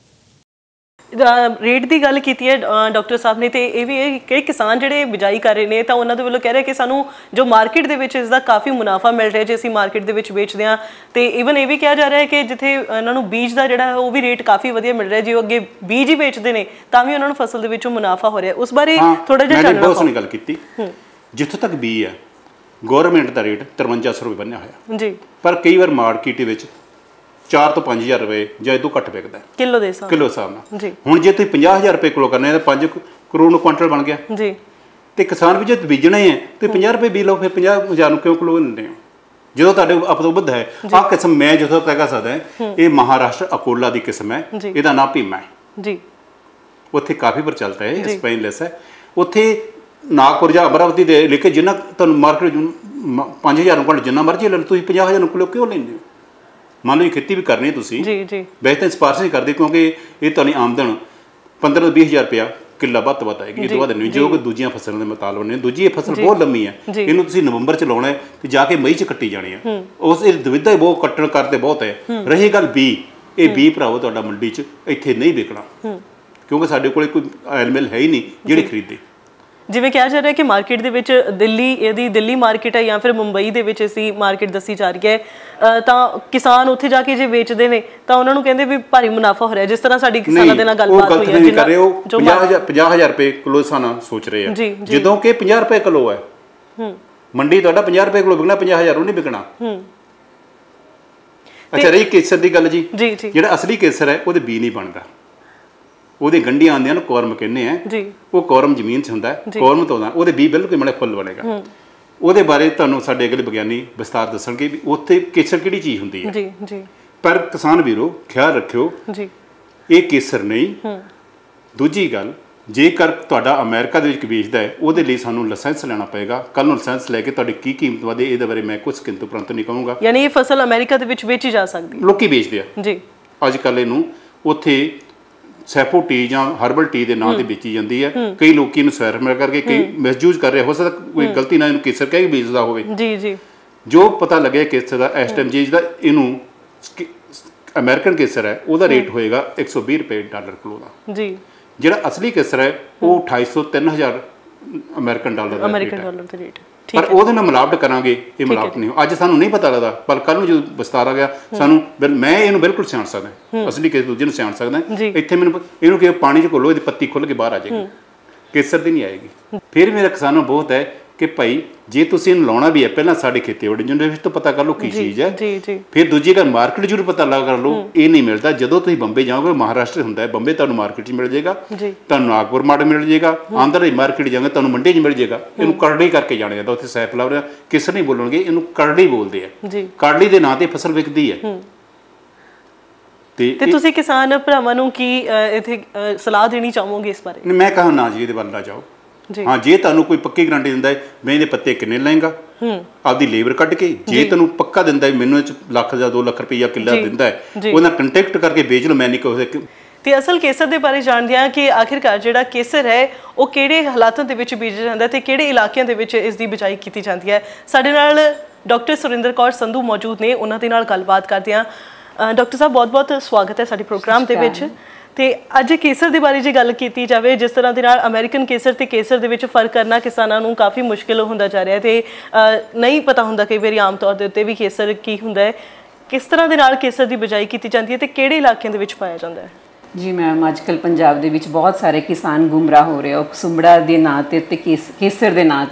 Speaker 1: ਰੇਟ ਦੀ ਗੱਲ ਕੀਤੀ ਹੈ ਡਾਕਟਰ ਸਾਹਿਬ ਨੇ, ਤੇ ਇਹ ਵੀ ਹੈ ਕਿ ਕਿਸਾਨ ਜਿਹੜੇ ਬਿਜਾਈ ਕਰ ਰਹੇ ਨੇ ਤਾਂ ਉਹਨਾਂ ਦੇ ਵੱਲੋਂ ਕਹਿ ਰਹੇ ਕਿ ਸਾਨੂੰ ਜੋ ਮਾਰਕੀਟ ਦੇ ਵਿੱਚ ਇਸ ਦਾ ਕਾਫੀ ਮੁਨਾਫਾ ਮਿਲ ਰਿਹਾ ਜੇ ਅਸੀਂ ਮਾਰਕੀਟ ਦੇ ਵਿੱਚ ਵੇਚਦੇ ਹਾਂ। ਤੇ ਈਵਨ ਇਹ ਵੀ ਕਿਹਾ ਜਾ ਰਿਹਾ ਹੈ ਕਿ ਜਿੱਥੇ ਇਹਨਾਂ ਨੂੰ ਬੀਜ ਦਾ ਜਿਹੜਾ ਉਹ ਵੀ ਰੇਟ ਕਾਫੀ ਵਧੀਆ ਮਿਲ ਰਿਹਾ, ਜੇ ਉਹ ਅੱਗੇ ਬੀਜ ਹੀ ਵੇਚਦੇ ਨੇ ਤਾਂ ਵੀ ਉਹਨਾਂ ਨੂੰ ਫਸਲ ਦੇ ਵਿੱਚੋਂ ਮੁਨਾਫਾ ਹੋ ਰਿਹਾ। ਉਸ ਬਾਰੇ ਥੋੜਾ ਜਿਹਾ ਜਾਣਨਾ।
Speaker 3: ਬਹੁਤ ਸੋਹਣੀ ਗੱਲ ਕੀਤੀ। ਜਿੱਥੋਂ ਤੱਕ ਬੀਜ ਹੈ ਗੌਰਮੈਂਟ ਦਾ ਰੇਟ 5300 ਰੁਪਏ ਬਣਿਆ ਹੋਇਆ ਜੀ, ਪਰ ਕਈ ਵਾਰ ਮਾਰਕੀਟ ਵਿੱਚ 4 ਤੋਂ 5000 ਰੁਪਏ ਜਾਂ ਇਦੋਂ ਘੱਟ ਵਿਕਦਾ ਕਿਲੋ ਦੇ ਹਿਸਾਬ ਨਾਲ ਜੀ। ਹੁਣ ਜੇ ਤੁਸੀਂ 50000 ਰੁਪਏ ਕਿਲੋ ਕਰਨੇ ਤਾਂ 5 ਕਰੋੜ ਨੂੰ ਕੁਆਂਟਲ ਬਣ ਗਿਆ ਜੀ। ਤੇ ਕਿਸਾਨ ਵੀ ਜੇ ਬੀਜਣੇ ਹੈ ਤੇ 50 ਰੁਪਏ ਬੀਜ ਲਓ, ਫਿਰ 50000 ਨੂੰ ਕਿਉਂ ਕਿਲੋ ਦਿੰਦੇ ਹੋ ਜਦੋਂ ਤੁਹਾਡੇ ਅਪਦੋਬਧ ਹੈ। ਆਹ ਕਿਸਮ ਮੈਂ ਜਦੋਂ ਤੱਕ ਕਹਿ ਸਕਦਾ ਇਹ ਮਹਾਰਾਸ਼ਟਰ ਅਕੋਲਾ ਦੀ ਕਿਸਮ ਹੈ, ਇਹਦਾ ਨਾਮ ਭੀਮਾ ਹੈ ਜੀ। ਉੱਥੇ ਕਾਫੀ ਪ੍ਰਚਲਿਤ ਹੈ, ਸਪਾਈਨਲੈਸ ਹੈ। ਉੱਥੇ ਨਾਗਪੁਰ ਜਾਂ ਅਮਰਾਵਤੀ ਦੇ ਲੈ ਕੇ ਜਿੰਨਾ ਤੁਹਾਨੂੰ ਮਾਰਕੀਟ 5000 ਨੂੰ ਕੁਆਂਟਲ ਜਿੰਨਾ ਮਰਜ਼ੀ ਲੈ ਲਓ, ਤੁਸੀਂ 50000 ਨੂੰ ਕਿਲੋ ਕਿਉਂ ਲੈਂਦੇ ਹੋ। ਮੰਨ ਲਓ ਖੇਤੀ ਵੀ ਕਰਨੀ ਤੁਸੀਂ ਜੀ ਜੀ, ਵੈਸੇ ਤਾਂ ਸਿਫਾਰਿਸ਼ ਨਹੀਂ ਕਰਦੇ ਕਿਉਂਕਿ ਇਹ ਤੁਹਾਡੀ ਆਮਦਨ 15 ਤੋਂ 20000 ਰੁਪਇਆ ਕਿੱਲਾ ਵੱਧ ਤੋਂ ਵੱਧ ਆਏਗੀ, ਇਹ ਤੋਂ ਵੱਧ ਨਹੀਂ। ਜੋ ਕਿ ਦੂਜੀਆਂ ਫਸਲਾਂ ਦੇ ਮੁਤਾਬਕ ਨੇ। ਦੂਜੀ ਇਹ ਫਸਲ ਬਹੁਤ ਲੰਮੀ ਹੈ, ਇਹਨੂੰ ਤੁਸੀਂ ਨਵੰਬਰ 'ਚ ਲਾਉਣਾ ਤੇ ਜਾ ਕੇ ਮਈ 'ਚ ਕੱਟੀ ਜਾਣੀ ਹੈ। ਉਸ ਇਹ ਦੁਵਿਧਾ ਬਹੁਤ ਕੱਟਣ ਕਰਦੇ ਬਹੁਤ ਹੈ। ਰਹੀ ਗੱਲ ਬੀ, ਇਹ ਬੀ ਭਰਾਵੋ ਤੁਹਾਡਾ ਮੰਡੀ 'ਚ ਇੱਥੇ ਨਹੀਂ ਵਿਕਣਾ ਕਿਉਂਕਿ ਸਾਡੇ ਕੋਲ ਕੋਈ ਆਇਲ ਮਿਲ ਹੈ ਹੀ ਨਹੀਂ ਜਿਹੜੀ ਖਰੀਦੇ।
Speaker 1: ਜਿਵੇਂ ਕਿਹਾ ਜਾ ਰਿਹਾ ਕਿ ਮਾਰਕੀਟ ਦੇ ਵਿੱਚ ਦਿੱਲੀ ਮਾਰਕੀਟ ਹੈ ਜਾਂ ਫਿਰ ਮੁੰਬਈ ਦੇ ਵਿੱਚ ਅਸੀਂ ਮਾਰਕੀਟ ਦੱਸੀ ਜਾ ਰਹੀ ਹੈ, ਤਾਂ ਕਿਸਾਨ ਉੱਥੇ ਜਾ ਕੇ ਜੇ ਵੇਚਦੇ ਨੇ ਤਾਂ ਉਹਨਾਂ ਨੂੰ ਕਹਿੰਦੇ ਵੀ ਭਾਰੀ ਮੁਨਾਫਾ ਹੋ ਰਿਹਾ। ਜਿਸ ਤਰ੍ਹਾਂ ਸਾਡੀ ਕਿਸਾਨਾਂ ਦੇ ਨਾਲ ਗੱਲਬਾਤ ਹੋਈ ਹੈ,
Speaker 3: ਜਿੰਨਾ 50000 ਰੁਪਏ ਕਿਲੋ ਕਿਸਾਨ ਸੋਚ ਰਹੇ ਆ, ਜਦੋਂ ਕਿ 50 ਰੁਪਏ ਕਿਲੋ ਹੈ ਮੰਡੀ ਤੁਹਾਡਾ 50 ਰੁਪਏ ਕਿਲੋ ਵਿਕਣਾ, 50000 ਨੂੰ ਨਹੀਂ ਵਿਕਣਾ। ਅੱਛਾ ਰਹੀ ਕੇਸਰ ਦੀ ਗੱਲ ਜੀ, ਜਿਹੜਾ ਅਸਲੀ ਕੇਸਰ ਹੈ ਉਹਦੇ ਬੀ ਨਹੀਂ ਬਣਦਾ, ਉਹਦੇ ਗੰਢੀਆਂ ਆਉਂਦੀਆਂ ਨੂੰ ਕੋਰਮ ਕਹਿੰਦੇ ਆ ਜੀ। ਉਹ ਕੋਰਮ ਜ਼ਮੀਨ 'ਚ ਹੁੰਦਾ, ਕੋਰਮ ਤੋਂ ਆਉਂਦਾ, ਉਹਦੇ ਬੀ ਬਿਲਕੁਲ ਬੜੇ ਫੁੱਲ ਬਣੇਗਾ। ਉਹਦੇ ਬਾਰੇ ਤੁਹਾਨੂੰ ਸਾਡੇ ਅਗਲੇ ਵਿਗਿਆਨੀ ਵਿਸਤਾਰ ਦੱਸਣਗੇ ਵੀ ਉੱਥੇ ਕੇਸਰ ਕਿਹੜੀ ਚੀਜ਼ ਹੁੰਦੀ ਹੈ ਜੀ ਜੀ। ਪਰ ਕਿਸਾਨ ਵੀਰੋ ਖਿਆਲ ਰੱਖਿਓ ਜੀ, ਇਹ ਕੇਸਰ ਨਹੀਂ। ਦੂਜੀ ਗੱਲ, ਜੇਕਰ ਤੁਹਾਡਾ ਅਮਰੀਕਾ ਦੇ ਵਿੱਚ ਵੇਚਦਾ ਹੈ ਉਹਦੇ ਲਈ ਸਾਨੂੰ ਲਾਇਸੈਂਸ ਲੈਣਾ ਪਏਗਾ। ਕੱਲ੍ਹ ਨੂੰ ਲਾਇਸੈਂਸ ਲੈ ਕੇ ਤੁਹਾਡੀ ਕੀ ਕੀਮਤ ਵਧੇ ਇਹਦੇ ਬਾਰੇ ਮੈਂ ਕੁਝ ਕਿੰਤੂ ਪ੍ਰੰਤੂ ਨਹੀਂ ਕਹੂੰਗਾ।
Speaker 1: ਯਾਨੀ ਇਹ ਫਸਲ ਅਮਰੀਕਾ ਦੇ ਵਿੱਚ ਵੇਚੀ ਜਾ ਸਕਦੀ,
Speaker 3: ਲੋਕੀ ਵੇਚਦੇ ਆ ਜੀ ਅੱਜ ਕੱਲ੍ਹ ਇਹਨੂੰ। ਉੱਥੇ ਸੈਫੋ ਟੀ ਜਾਂ ਹਰਬਲ ਟੀ ਦੇ ਨਾਂ ਤੇ ਵੇਚੀ ਜਾਂਦੀ ਹੈ। ਕਈ ਲੋਕੀ ਇਹਨੂੰ ਸੈਰਮਰ ਕਰਕੇ ਕਈ ਮਿਸਯੂਜ਼ ਕਰ ਰਹੇ, ਹੋ ਸਕਦਾ ਕੋਈ ਗਲਤੀ ਨਾਲ ਇਹਨੂੰ ਕੇਸਰ ਕਹਿ ਕੇ ਵੇਚਦਾ ਹੋਵੇ ਜੀ ਜੀ। ਜੋ ਪਤਾ ਲੱਗਿਆ ਕੇਸਰ ਦਾ ਇਸ ਟਾਈਮ ਜਿਹਦਾ ਇਹਨੂੰ ਅਮਰੀਕਨ ਕੇਸਰ ਹੈ ਉਹਦਾ ਰੇਟ ਹੋਏਗਾ 120 ਰੁਪਏ ਡਾਲਰ ਕਿਲੋ ਦਾ ਜੀ। ਜਿਹੜਾ ਅਸਲੀ ਕੇਸਰ ਹੈ ਉਹ 2800 3000 ਅਮਰੀਕਨ ਡਾਲਰ ਦਾ ਰੇਟ, ਪਰ ਉਹਦੇ ਨਾਲ ਮਿਲਾਵਟ ਕਰਾਂਗੇ ਇਹ ਮਿਲਾਵਟ ਨਹੀਂ। ਅੱਜ ਸਾਨੂੰ ਨਹੀਂ ਪਤਾ ਲੱਗਦਾ, ਪਰ ਕੱਲ੍ਹ ਨੂੰ ਜਦੋਂ ਵਿਸਤਾਰ ਆ ਗਿਆ ਸਾਨੂੰ ਮੈਂ ਇਹਨੂੰ ਬਿਲਕੁਲ ਸਿਆਣ ਸਕਦਾ, ਅਸਲੀ ਕੇਸਰ ਦੂਜੇ ਨੂੰ ਸਿਆਣ ਸਕਦਾ। ਇੱਥੇ ਮੈਨੂੰ ਇਹਨੂੰ ਕਿ ਪਾਣੀ 'ਚ ਘੋਲੋ, ਇਹਦੀ ਪੱਤੀ ਖੁੱਲ੍ਹ ਕੇ ਬਾਹਰ ਆ ਜਾਏਗੀ, ਕੇਸਰ ਦੀ ਨਹੀਂ ਆਏਗੀ। ਫਿਰ ਮੇਰਾ ਕਿਸਾਨ ਨੂੰ ਬਹੁਤ ਹੈ ਕਿ ਭਾਈ ਜੇ ਤੁਸੀਂ ਇਹਨੂੰ ਲਾਉਣਾ ਵੀ ਹੈ ਪਹਿਲਾਂ ਸਾਡੇ ਖੇਤੀਬਾੜੀ ਯੂਨੀਵਰਸਿਟੀ ਤੋਂ ਪਤਾ ਕਰ ਲਓ ਕੀ ਚੀਜ਼ ਹੈ, ਫਿਰ ਦੂਜੀ ਗੱਲ ਮਾਰਕੀਟ ਜ਼ਰੂਰ ਪਤਾ ਲੱਗ ਕਰ ਲਓ। ਇਹ ਨਹੀਂ ਮਿਲਦਾ, ਜਦੋਂ ਤੁਸੀਂ ਬੰਬੇ ਜਾਓਗੇ ਮਹਾਰਾਸ਼ਟਰ ਹੁੰਦਾ ਹੈ, ਬੰਬੇ ਤੁਹਾਨੂੰ ਮਾਰਕੀਟ 'ਚ ਮਿਲ ਜਾਏਗਾ, ਤੁਹਾਨੂੰ ਨਾਗਪੁਰ ਮਾਰਕੀਟ ਮਿਲ ਜਾਏਗਾ, ਆਂਧਰਾ ਦੀ ਮਾਰਕੀਟ ਜਾਓਗੇ ਤੁਹਾਨੂੰ ਮੰਡੀ 'ਚ ਮਿਲ ਜਾਏਗਾ। ਇਹਨੂੰ ਕਰੜੀ ਕਰਕੇ ਜਾਣਿਆ ਜਾਂਦਾ, ਉੱਥੇ ਸੈਫਲਾਵਰ ਕਿਸ ਨਹੀਂ ਬੋਲਣਗੇ, ਇਹਨੂੰ ਕਰੜੀ ਬੋਲਦੇ ਆ। ਕਰੜੀ ਦੇ ਨਾਂ ਤੇ ਫਸਲ ਵਿਕਦੀ ਹੈ।
Speaker 1: ਤੇ ਤੁਸੀਂ ਕਿਸਾਨ ਭਰਾਵਾਂ ਨੂੰ ਕੀ ਇੱਥੇ ਸਲਾਹ ਦੇਣੀ ਚਾਹੋਗੇ ਇਸ ਬਾਰੇ?
Speaker 3: ਮੈਂ ਕਹਾਂ ਨਾ ਜੀ ਇਹਦੇ ਵੱਲ ਨਾ ਜਾਓ। ਹਾਂ, ਜੇ ਤੁਹਾਨੂੰ ਕੋਈ ਪੱਕੀ ਗਰੰਟੀ ਦਿੰਦਾ ਹੈ ਮੈਂ ਇਹਦੇ ਪੱਤੇ ਕਿੰਨੇ ਲਏਗਾ ਆਪਦੀ ਲੇਬਰ ਕੱਢ ਕੇ, ਜੇ ਤੈਨੂੰ ਪੱਕਾ ਦਿੰਦਾ ਹੈ ਮੈਨੂੰ ਇਹ 'ਚ ਲੱਖ ਜਾਂ 2 ਲੱਖ ਰੁਪਈਆ ਕਿੱਲਾ ਦਿੰਦਾ ਹੈ, ਉਹਦੇ ਨਾਲ ਕੰਟੈਕਟ ਕਰਕੇ ਵੇਚ ਲਓ। ਮੈਂ ਨਹੀਂ ਕਹੂੰ।
Speaker 1: ਤੇ ਅਸਲ ਕੇਸਰ ਦੇ ਬਾਰੇ ਜਾਣਦੇ ਹਾਂ ਕਿ ਆਖਿਰਕਾਰ ਜਿਹੜਾ ਕੇਸਰ ਹੈ ਉਹ ਕਿਹੜੇ ਹਾਲਾਤਾਂ ਦੇ ਵਿੱਚ ਬੀਜਿਆ ਜਾਂਦਾ ਤੇ ਕਿਹੜੇ ਇਲਾਕਿਆਂ ਦੇ ਵਿੱਚ ਇਸ ਦੀ ਬਿਜਾਈ ਕੀਤੀ ਜਾਂਦੀ ਹੈ। ਸਾਡੇ ਨਾਲ ਡਾਕਟਰ ਸੁਰਿੰਦਰ ਕੌਰ ਸੰਧੂ ਮੌਜੂਦ ਨੇ, ਉਹਨਾਂ ਦੇ ਨਾਲ ਗੱਲਬਾਤ ਕਰਦੇ ਹਾਂ। ਡਾਕਟਰ ਸਾਹਿਬ ਬਹੁਤ-ਬਹੁਤ ਸਵਾਗਤ ਹੈ ਸਾਡੇ ਪ੍ਰੋਗਰਾਮ ਦੇ ਵਿੱਚ। ਤੇ ਅੱਜ ਕੇਸਰ ਦੇ ਬਾਰੇ ਜੇ ਗੱਲ ਕੀਤੀ ਜਾਵੇ, ਜਿਸ ਤਰ੍ਹਾਂ ਦੇ ਨਾਲ ਅਮਰੀਕਨ ਕੇਸਰ ਤੇ ਕੇਸਰ ਦੇ ਵਿੱਚ ਫਰਕ ਕਰਨਾ ਕਿਸਾਨਾਂ ਨੂੰ ਕਾਫੀ ਮੁਸ਼ਕਿਲ ਹੁੰਦਾ ਜਾ ਰਿਹਾ ਤੇ ਨਹੀਂ ਪਤਾ ਹੁੰਦਾ ਕਈ ਵਾਰੀ ਆਮ ਤੌਰ ਦੇ ਉੱਤੇ ਵੀ ਕੇਸਰ ਕੀ ਹੁੰਦਾ ਹੈ। ਕਿਸ ਤਰ੍ਹਾਂ ਦੇ ਨਾਲ ਕੇਸਰ ਦੀ ਬਿਜਾਈ ਕੀਤੀ ਜਾਂਦੀ ਹੈ ਤੇ ਕਿਹੜੇ ਇਲਾਕਿਆਂ ਦੇ ਵਿੱਚ ਪਾਇਆ ਜਾਂਦਾ ਹੈ?
Speaker 4: ਜੀ ਮੈਮ, ਅੱਜ ਕੱਲ੍ਹ ਪੰਜਾਬ ਦੇ ਵਿੱਚ ਬਹੁਤ ਸਾਰੇ ਕਿਸਾਨ ਗੁੰਮਰਾਹ ਹੋ ਰਹੇ ਆ ਕਸੁੰਬੜਾ ਦੇ ਨਾਂ 'ਤੇ ਅਤੇ ਕੇਸਰ ਦੇ ਨਾਂ 'ਤੇ।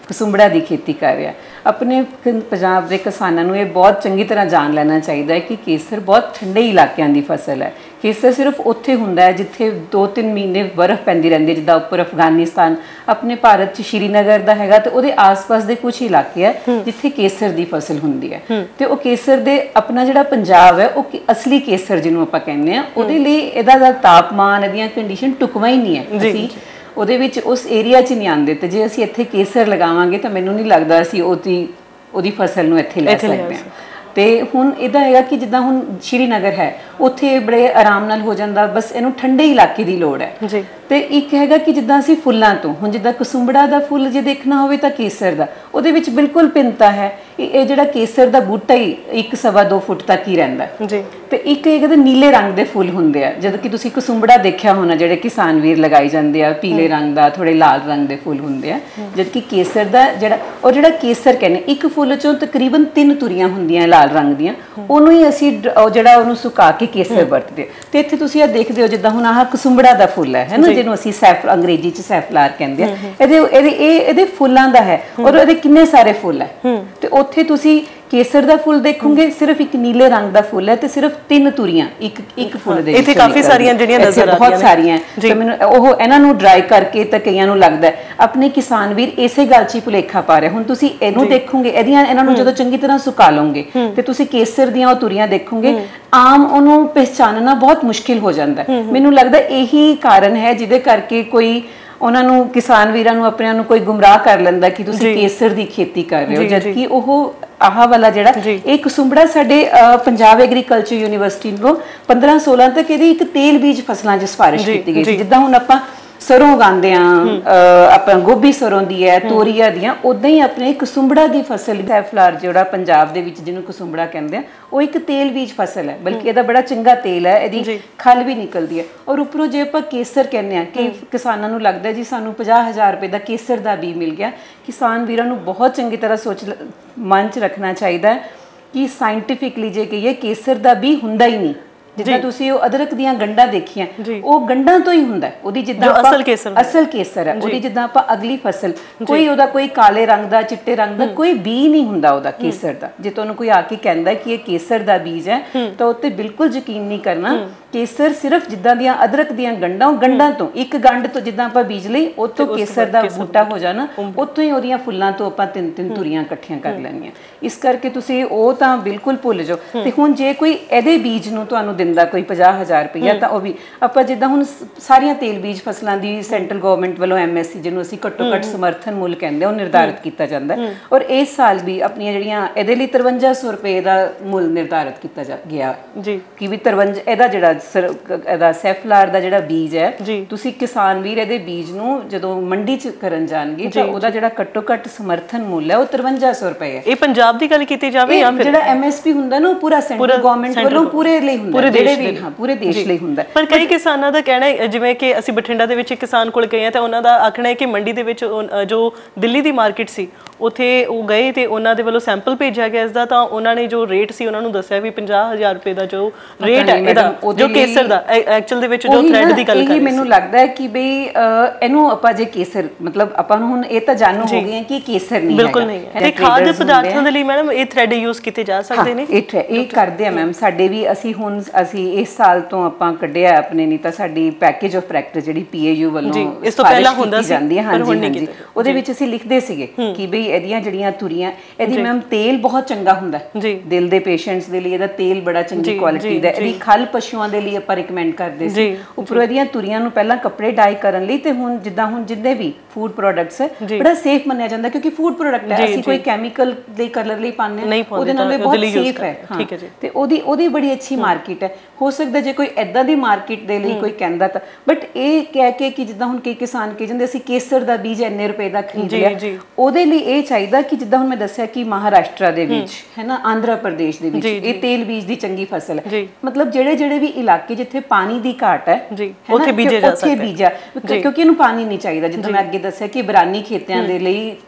Speaker 4: ਕਸੁੰਬੜਾ ਦੀ ਖੇਤੀ ਕਰ ਰਿਹਾ। ਆਪਣੇ ਪੰਜਾਬ ਦੇ ਕਿਸਾਨਾਂ ਨੂੰ ਇਹ ਬਹੁਤ ਚੰਗੀ ਤਰ੍ਹਾਂ ਜਾਣ ਲੈਣਾ ਚਾਹੀਦਾ ਹੈ ਕਿ ਕੇਸਰ ਬਹੁਤ ਠੰਡੇ ਇਲਾਕਿਆਂ ਦੀ ਫਸਲ ਹੈ। ਕੇਸਰ ਸਿਰਫ ਉੱਥੇ ਹੁੰਦਾ ਹੈ ਜਿੱਥੇ 2-3 ਮਹੀਨੇ ਬਰਫ਼ ਪੈਂਦੀ ਰਹਿੰਦੀ ਹੈ, ਜਿੱਦਾਂ ਉੱਪਰ ਅਫਗਾਨਿਸਤਾਨ, ਆਪਣੇ ਭਾਰਤ 'ਚ ਸ਼੍ਰੀਨਗਰ ਦਾ ਹੈਗਾ ਤੇ ਉਹਦੇ ਆਸ-ਪਾਸ ਦੇ ਕੁਝ ਇਲਾਕੇ ਹੈ ਜਿੱਥੇ ਕੇਸਰ ਦੀ ਫਸਲ ਹੁੰਦੀ ਹੈ। ਤੇ ਉਹ ਕੇਸਰ ਦੇ ਆਪਣਾ ਜਿਹੜਾ ਪੰਜਾਬ ਹੈ ਉਹ ਅਸਲੀ ਕੇਸਰ ਜਿਹਨੂੰ ਆਪਾਂ ਕਹਿੰਦੇ ਆ, ਉਹਦੇ ਲਈ ਇਹਦਾ ਦਾ ਤਾਪਮਾਨ, ਇਹਦੀਆਂ ਕੰਡੀਸ਼ਨ ਢੁਕਵਾਂ ਹੀ ਨਹੀਂ ਹੈ। ਅਸੀਂ ਉਹਦੇ ਵਿੱਚ ਉਸ ਏਰੀਆ 'ਚ ਨਹੀਂ ਆਉਂਦੇ, ਤੇ ਜੇ ਅਸੀਂ ਇੱਥੇ ਕੇਸਰ ਲਗਾਵਾਂਗੇ ਤਾਂ ਮੈਨੂੰ ਨਹੀਂ ਲੱਗਦਾ ਅਸੀਂ ਉਹਦੀ ਫਸਲ ਨੂੰ ਇੱਥੇ ਲੈ ਸਕਦੇ ਹਾਂ। ਤੇ ਹੁਣ ਇਹਦਾ ਹੈਗਾ ਕਿ ਜਿੱਦਾਂ ਹੁਣ ਸ਼੍ਰੀਨਗਰ ਹੈ, ਉੱਥੇ ਬੜੇ ਆਰਾਮ ਨਾਲ ਹੋ ਜਾਂਦਾ, ਬਸ ਇਹਨੂੰ ਠੰਡੇ ਇਲਾਕੇ ਦੀ ਲੋੜ ਹੈ ਜੀ। ਤੇ ਇੱਕ ਹੈਗਾ ਕਿ ਜਿੱਦਾਂ ਅਸੀਂ ਫੁੱਲਾਂ ਤੋਂ, ਹੁਣ ਜਿੱਦਾਂ ਕਸੁੰਬੜਾ ਦਾ ਫੁੱਲ ਜੇ ਦੇਖਣਾ ਹੋਵੇ ਤਾਂ ਕੇਸਰ ਦਾ, ਉਹਦੇ ਵਿੱਚ ਬਿਲਕੁਲ ਭਿੰਨਤਾ ਹੈ। ਇਹ ਜਿਹੜਾ ਕੇਸਰ ਦਾ ਬੂਟਾ ਹੀ 1-2 ਫੁੱਟ ਤੱਕ ਹੀ ਰਹਿੰਦਾ ਜੀ। ਤੇ ਇੱਕ ਇਹਦੇ ਨੀਲੇ ਰੰਗ ਦੇ ਫੁੱਲ ਹੁੰਦੇ ਆ, ਜਦੋਂ ਕਿ ਤੁਸੀਂ ਕਸੁੰਬੜਾ ਦੇਖਿਆ ਹੋਣਾ ਜਿਹੜੇ ਕਿਸਾਨ ਵੀਰ ਲਗਾਈ ਜਾਂਦੇ ਆ, ਪੀਲੇ ਰੰਗ ਦਾ, ਥੋੜੇ ਲਾਲ ਰੰਗ ਦੇ ਫੁੱਲ ਹੁੰਦੇ ਆ। ਜਦ ਕਿ ਕੇਸਰ ਦਾ ਜਿਹੜਾ ਕੇਸਰ ਕਹਿੰਦੇ, ਇੱਕ ਫੁੱਲ ਚੋਂ ਤਕਰੀਬਨ 3 ਤੁਰੀਆਂ ਹੁੰਦੀਆਂ ਲਾਲ ਰੰਗ ਦੀਆਂ, ਉਹਨੂੰ ਹੀ ਅਸੀਂ ਜਿਹੜਾ ਉਹਨੂੰ ਸੁਕਾ ਕੇ ਕੇਸਰ ਵਰਤਦੇ। ਤੇ ਇੱਥੇ ਤੁਸੀਂ ਆ ਦੇਖਦੇ ਹੋ ਜਿੱਦਾਂ ਹੁਣ ਆਹ ਕਸੁੰਬੜਾ ਦਾ ਫੁੱਲ ਹੈ ਨਾ, ਜਿਹਨੂੰ ਅਸੀਂ ਅੰਗਰੇਜ਼ੀ 'ਚ ਸੈਫਲਾਰ ਕਹਿੰਦੇ ਆ। ਇਹਦੇ ਫੁੱਲਾਂ ਦਾ ਹੈ ਔਰ ਇਹਦੇ ਕਿੰਨੇ ਸਾਰੇ ਫੁੱਲ ਹੈ। ਤੇ ਉੱਥੇ ਤੁਸੀਂ ਕੇਸਰ ਦਾ ਫੁੱਲ ਦੇਖੋਗੇ, ਸਿਰਫ ਇੱਕ ਨੀਲੇ ਰੰਗ ਦਾ ਫੁੱਲ ਹੈ ਤੇ ਸਿਰਫ 3 ਤੁਰੀਆਂ ਇੱਕ ਫੁੱਲ ਦੇ।
Speaker 1: ਇੱਥੇ ਕਾਫੀ ਸਾਰੀਆਂ ਜਿਹੜੀਆਂ ਨਜ਼ਰ ਆਉਂਦੀਆਂ,
Speaker 4: ਬਹੁਤ ਸਾਰੀਆਂ। ਤੇ ਮੈਨੂੰ ਇਹਨਾਂ ਨੂੰ ਡਰਾਈ ਕਰਕੇ ਤਾਂ ਕਈਆਂ ਨੂੰ ਲੱਗਦਾ ਆਪਣੇ ਕਿਸਾਨ ਵੀਰ ਇਸੇ ਗੱਲ 'ਚ ਹੀ ਭੁਲੇਖਾ ਪਾ ਰਹੇ। ਹੁਣ ਤੁਸੀਂ ਇਹਨੂੰ ਦੇਖੋਗੇ, ਇਹਨਾਂ ਨੂੰ ਜਦੋਂ ਚੰਗੀ ਤਰ੍ਹਾਂ ਸੁਕਾ ਲਓਗੇ ਤੇ ਤੁਸੀਂ ਕੇਸਰ ਦੀਆਂ ਉਹ ਤੁਰੀਆਂ ਦੇਖੋਗੇ, ਆਮ ਉਹਨੂੰ ਪਹਿਚਾਨਣਾ ਬਹੁਤ ਮੁਸ਼ਕਿਲ ਹੋ ਜਾਂਦਾ। ਮੈਨੂੰ ਲੱਗਦਾ ਇਹੀ ਕਾਰਨ ਹੈ ਜਿਹਦੇ ਕਰਕੇ ਕੋਈ ਉਹਨਾਂ ਨੂੰ, ਕਿਸਾਨ ਵੀਰਾਂ ਨੂੰ, ਆਪਣਿਆਂ ਨੂੰ ਕੋਈ ਗੁੰਮਰਾਹ ਕਰ ਲੈਂਦਾ ਕਿ ਤੁਸੀਂ ਕੇਸਰ ਦੀ ਖੇਤੀ ਕਰ ਰਹੇ ਹੋ, ਜਦਕਿ ਉਹ ਆਹ ਵਾਲਾ ਜਿਹੜਾ ਇਹ ਕਸੁੰਬੜਾ ਸਾਡੇ ਪੰਜਾਬ ਐਗਰੀਕਲਚਰ ਯੂਨੀਵਰਸਿਟੀ ਨੂੰ 15-16 ਤੱਕ ਇਹਦੀ ਇੱਕ ਤੇਲ ਬੀਜ ਫਸਲਾਂ 'ਚ ਸਿਫਾਰਿਸ਼ ਕੀਤੀ ਗਈ ਸੀ। ਜਿੱਦਾਂ ਹੁਣ ਆਪਾਂ ਸਰੋਂ ਉਗਾਉਂਦੇ ਆ, ਆਪਾਂ ਗੋਭੀ ਸਰੋਂ ਦੀ ਹੈ, ਤੋਰੀਆਂ ਦੀਆਂ, ਉਦਾਂ ਹੀ ਆਪਣੇ ਕਸੁੰਬੜਾ ਦੀ ਫਸਲ ਸੈਫਲਾਰ ਜਿਹੜਾ ਪੰਜਾਬ ਦੇ ਵਿੱਚ ਜਿਹਨੂੰ ਕਸੁੰਬੜਾ ਕਹਿੰਦੇ ਆ, ਉਹ ਇੱਕ ਤੇਲ ਬੀਜ ਫਸਲ ਹੈ। ਬਲਕਿ ਇਹਦਾ ਬੜਾ ਚੰਗਾ ਤੇਲ ਹੈ, ਇਹਦੀ ਖੱਲ ਵੀ ਨਿਕਲਦੀ ਹੈ। ਔਰ ਉੱਪਰੋਂ ਜੇ ਆਪਾਂ ਕੇਸਰ ਕਹਿੰਦੇ ਆ ਕਿ ਕਿਸਾਨਾਂ ਨੂੰ ਲੱਗਦਾ ਜੀ ਸਾਨੂੰ 50,000 ਰੁਪਏ ਦਾ ਕੇਸਰ ਦਾ ਬੀਜ ਮਿਲ ਗਿਆ। ਕਿਸਾਨ ਵੀਰਾਂ ਨੂੰ ਬਹੁਤ ਚੰਗੀ ਤਰ੍ਹਾਂ ਮਨ 'ਚ ਰੱਖਣਾ ਚਾਹੀਦਾ ਹੈ ਕਿ ਸਾਇੰਟੀਫਿਕਲੀ ਜੇ ਕਹੀਏ ਕੇਸਰ ਦਾ ਬੀਜ ਹੁੰਦਾ ਹੀ ਨਹੀਂ। ਜਿੱਦਾਂ ਤੁਸੀਂ ਉਹ ਅਦਰਕ ਦੀਆਂ ਗੰਢਾਂ ਦੇਖੀਆਂ, ਉਹ ਗੰਢਾਂ ਤੋਂ ਹੀ ਹੁੰਦਾ ਉਹਦੀ, ਜਿੱਦਾਂ ਅਸਲ ਕੇਸਰ ਹੈ ਉਹਦੀ। ਜਿੱਦਾਂ ਆਪਾਂ ਅਗਲੀ ਫਸਲ, ਕੋਈ ਉਹਦਾ ਕੋਈ ਕਾਲੇ ਰੰਗ ਦਾ, ਚਿੱਟੇ ਰੰਗ ਦਾ ਕੋਈ ਬੀਜ ਨਹੀਂ ਹੁੰਦਾ ਉਹਦਾ ਕੇਸਰ ਦਾ। ਜੇ ਤੁਹਾਨੂੰ ਕੋਈ ਆ ਕੇ ਕਹਿੰਦਾ ਕਿ ਇਹ ਕੇਸਰ ਦਾ ਬੀਜ ਹੈ ਤਾਂ ਉੱਤੇ ਬਿਲਕੁਲ ਯਕੀਨ ਨਹੀਂ ਕਰਨਾ। ਕੇਸਰ ਸਿਰਫ ਜਿੱਦਾਂ ਦੀਆਂ ਅਦਰਕ ਦੀਆਂ ਗੰਢਾਂ, ਉਹ ਗੰਢਾਂ ਤੋਂ, ਇੱਕ ਗੰਢ ਤੋਂ ਜਿੱਦਾਂ ਆਪਾਂ ਬੀਜ ਲਈ, ਉੱਥੋਂ ਕੇਸਰ ਦਾ ਬੂਟਾ ਹੋ ਜਾਣਾ, ਉੱਥੋਂ ਹੀ ਉਹਦੀਆਂ ਫੁੱਲਾਂ ਤੋਂ ਆਪਾਂ 3-3 ਤੁਰੀਆਂ ਇਕੱਠੀਆਂ ਕਰ ਲੈਣੀਆਂ। ਇਸ ਕਰਕੇ ਤੁਸੀਂ ਉਹ ਤਾਂ ਬਿਲਕੁਲ ਭੁੱਲ ਜਾਓ। ਤੇ ਹੁਣ ਜੇ ਕੋਈ ਇਹਦੇ ਬੀਜ ਨੂੰ ਤੁਹਾਨੂੰ ਦਿੰਦਾ ਕੋਈ 50,000 ਰੁਪਈਆ, ਤਾਂ ਉਹ ਵੀ ਆਪਾਂ ਜਿੱਦਾਂ ਹੁਣ ਸਾਰੀਆਂ ਤੇਲ ਬੀਜ ਫਸਲਾਂ ਦੀ ਸੈਂਟਰਲ ਗਵਰਨਮੈਂਟ ਵੱਲੋਂ MSC, ਜਿਹਨੂੰ ਅਸੀਂ ਘੱਟੋ ਘੱਟ ਸਮਰਥਨ ਮੁੱਲ ਕਹਿੰਦੇ, ਉਹ ਨਿਰਧਾਰਿਤ ਕੀਤਾ ਜਾਂਦਾ। ਔਰ ਇਸ ਸਾਲ ਵੀ ਆਪਣੀਆਂ ਜਿਹੜੀਆਂ ਇਹਦੇ ਲਈ 5300 ਰੁਪਏ ਦਾ ਮੁੱਲ ਨਿਰਧਾਰਿਤ ਕੀਤਾ ਗਿਆ ਜੀ, ਕਿ ਵੀ 53 ਇਹਦਾ ਸੈਫਲਾਰ ਦਾ ਜਿਹੜਾ ਬੀਜ ਹੈ, ਤੁਸੀਂ ਕਿਸਾਨ ਵੀਰ ਇਹਦੇ ਬੀਜ ਨੂੰ ਜਦੋਂ ਮੰਡੀ 'ਚ ਕਰਨ ਜਾਣਗੇ ਤਾਂ ਉਹਦਾ ਜਿਹੜਾ ਘੱਟੋ ਘੱਟ ਸਮਰਥਨ ਮੁੱਲ ਹੈ ਉਹ 5300 ਰੁਪਏ ਹੈ।
Speaker 1: ਇਹ ਪੰਜਾਬ ਦੀ ਗੱਲ ਕੀਤੀ ਜਾਵੇ ਜਾਂ
Speaker 4: ਜਿਹੜਾ MSP ਹੁੰਦਾ ਨਾ, ਉਹ ਪੂਰਾ ਸੈਂਟਰਲ ਗਵਰਨਮੈਂਟ ਵੱਲੋਂ ਪੂਰੇ ਲਈ ਹੁੰਦਾ, ਪੂਰੇ ਦੇਸ਼ ਲਈ ਹੁੰਦਾ।
Speaker 1: ਪਰ ਕਈ ਕਿਸਾਨਾਂ ਦਾ ਕਹਿਣਾ ਹੈ, ਜਿਵੇਂ ਕਿ ਅਸੀਂ ਬਠਿੰਡਾ ਦੇ ਵਿੱਚ ਕਿਸਾਨ ਕੋਲ ਗਏ ਆ ਤਾਂ ਉਹਨਾਂ ਦਾ ਆਖਣਾ ਹੈ ਕਿ ਮੰਡੀ ਦੇ ਵਿੱਚ ਜੋ ਦਿੱਲੀ ਦੀ ਮਾਰਕੀਟ ਸੀ, ਉੱਥੇ ਉਹ ਗਏ ਤੇ ਉਹਨਾਂ ਦੇ ਵੱਲੋਂ ਸੈਂਪਲ ਭੇਜਿਆ ਗਿਆ ਇਸ ਦਾ, ਤਾਂ ਉਹਨਾਂ ਨੇ ਜੋ ਰੇਟ ਸੀ ਉਹਨਾਂ ਨੂੰ ਦੱਸਿਆ ਵੀ 50,000 ਰੁਪਏ ਦਾ ਜੋ ਰੇਟ ਹੈ ਇਹਦਾ, ਜੋ ਕੇਸਰ ਦਾ ਐਕਚੁਅਲ ਦੇ ਵਿੱਚ ਜੋ ਥ੍ਰੈਡ ਦੀ ਗੱਲ ਕਰ ਰਹੀ ਸੀ।
Speaker 4: ਮੈਨੂੰ ਲੱਗਦਾ ਹੈ ਕਿ ਬਈ ਇਹਨੂੰ ਆਪਾਂ ਜੇ ਕੇਸਰ, ਮਤਲਬ ਆਪਾਂ ਨੂੰ ਹੁਣ ਇਹ ਤਾਂ ਜਾਣੂ ਹੋ ਗਏ ਕਿ ਕੇਸਰ ਨਹੀਂ
Speaker 1: ਬਿਲਕੁਲ ਨਹੀਂ ਹੈ। ਤੇ ਖਾਦ ਪਦਾਰਥਾਂ ਦੇ ਲਈ ਮੈਡਮ ਇਹ ਥ੍ਰੈਡ ਯੂਜ਼ ਕੀਤੇ ਜਾ ਸਕਦੇ ਨੇ?
Speaker 4: ਇਹ ਕਰਦੇ ਆ ਮੈਮ, ਸਾਡੇ ਵੀ ਅਸੀਂ ਇਸ ਸਾਲ ਤੋਂ ਆਪਾਂ ਕੱਢਿਆ ਆਪਣੇ, ਨਹੀਂ ਤਾਂ ਸਾਡੀ ਪੈਕੇਜ ਆਫ ਪ੍ਰੈਕਟਿਸ ਜਿਹੜੀ PAU ਵੱਲੋਂ
Speaker 1: ਇਸ ਤੋਂ ਪਹਿਲਾਂ ਹੁੰਦਾ ਸੀ
Speaker 4: ਜਾਂਦੀ ਹੈ, ਹਾਂਜੀ, ਉਹਦੇ ਵਿੱਚ ਅਸੀਂ ਲਿਖਦੇ ਸੀਗੇ ਕਿ ਬਈ ਇਹਦੀਆਂ ਜਿਹੜੀਆਂ ਤੁਰੀਆਂ, ਇਹਦੀ ਮੈਮ ਤੇਲ ਬਹੁਤ ਚੰਗਾ ਹੁੰਦਾ ਦਿਲ ਦੇ ਪੇਸ਼ੈਂਟਸ ਦੇ ਲਈ, ਇਹਦਾ ਤੇਲ ਬੜਾ ਚੰਗੀ ਕੁਆਲਿਟੀ ਦਾ। ਇਹਦੀ ਖੱਲ ਪਸ਼ੂਆਂ ਦੇ ਲਈ ਆਪਾਂ ਰਿਕਮੈਂਡ ਕਰਦੇ ਸੀ। ਉੱਪਰੋਂ ਇਹਦੀਆਂ ਤੁਰੀਆਂ ਨੂੰ ਪਹਿਲਾਂ ਕੱਪੜੇ ਡਾਈ ਕਰਨ ਲਈ, ਤੇ ਹੁਣ ਜਿੱਦਾਂ ਹੁਣ ਜਿੰਨੇ ਵੀ ਫੂਡ ਪ੍ਰੋਡਕਟਸ ਹੈ ਬੜਾ ਸੇਫ ਮੰਨਿਆ ਜਾਂਦਾ, ਕਿਉਂਕਿ ਫੂਡ ਪ੍ਰੋਡਕਟ ਹੈ, ਅਸੀਂ ਕੋਈ ਕੈਮੀਕਲ ਦੇ ਕਲਰ ਲਈ ਪਾਉਂਦੇ, ਉਹਦੇ ਨਾਲ ਬਹੁਤ ਸੇਫ ਹੈ। ਤੇ ਉਹਦੀ ਬੜੀ ਅੱਛੀ ਮਾਰਕੀਟ ਹੈ। ਹੋ ਸਕਦਾ ਜੇ ਕੋਈ ਏਦਾਂ ਦੀ ਮਾਰਕੀਟ ਦੇ ਲਈ ਕੋਈ ਕਹਿੰਦਾ ਤਾਂ, ਬਟ ਇਹ ਕਹਿ ਕੇ ਕਿ ਜਿੱਦਾਂ ਹੁਣ ਕਈ ਕਿਸਾਨ ਕਹਿ ਜਾਂਦੇ ਅਸੀਂ ਕੇਸਰ ਦਾ ਬੀਜ ਇੰਨੇ ਰੁਪਏ ਦਾ ਖਰੀਦ ਲਿਆ, ਉਹਦੇ ਲਈ ਇਹ ਚਾਹੀਦਾ ਕਿ ਜਿੱਦਾਂ ਹੁਣ ਮੈਂ ਦੱਸਿਆ ਕਿ ਮਹਾਰਾਸ਼ਟਰ ਦੇ ਵਿੱਚ ਹੈ ਨਾ, ਆਂਧਰਾ ਪ੍ਰਦੇਸ਼ ਦੇ ਵਿੱਚ ਇਹ ਤੇਲ ਬੀਜ ਦੀ ਚੰਗੀ ਫਸਲ ਹੈ। ਮਤਲਬ ਜਿਹੜੇ ਵੀ ਇਲਾਕੇ ਜਿੱਥੇ ਪਾਣੀ ਦੀ ਘਾਟ ਹੈ
Speaker 1: ਉੱਥੇ ਬੀਜਿਆ ਜਾ ਸਕਦਾ,
Speaker 4: ਕਿਉਂਕਿ ਇਹਨੂੰ ਪਾਣੀ ਨਹੀਂ ਚਾਹੀਦਾ। ਜਿੱਦਾਂ ਮੈਂ ਅੱਗੇ ਦੱਸਿਆ ਕਿ ਬਰਾਨੀ ਖੇਤਿਆਂ ਦੇ ਲਈ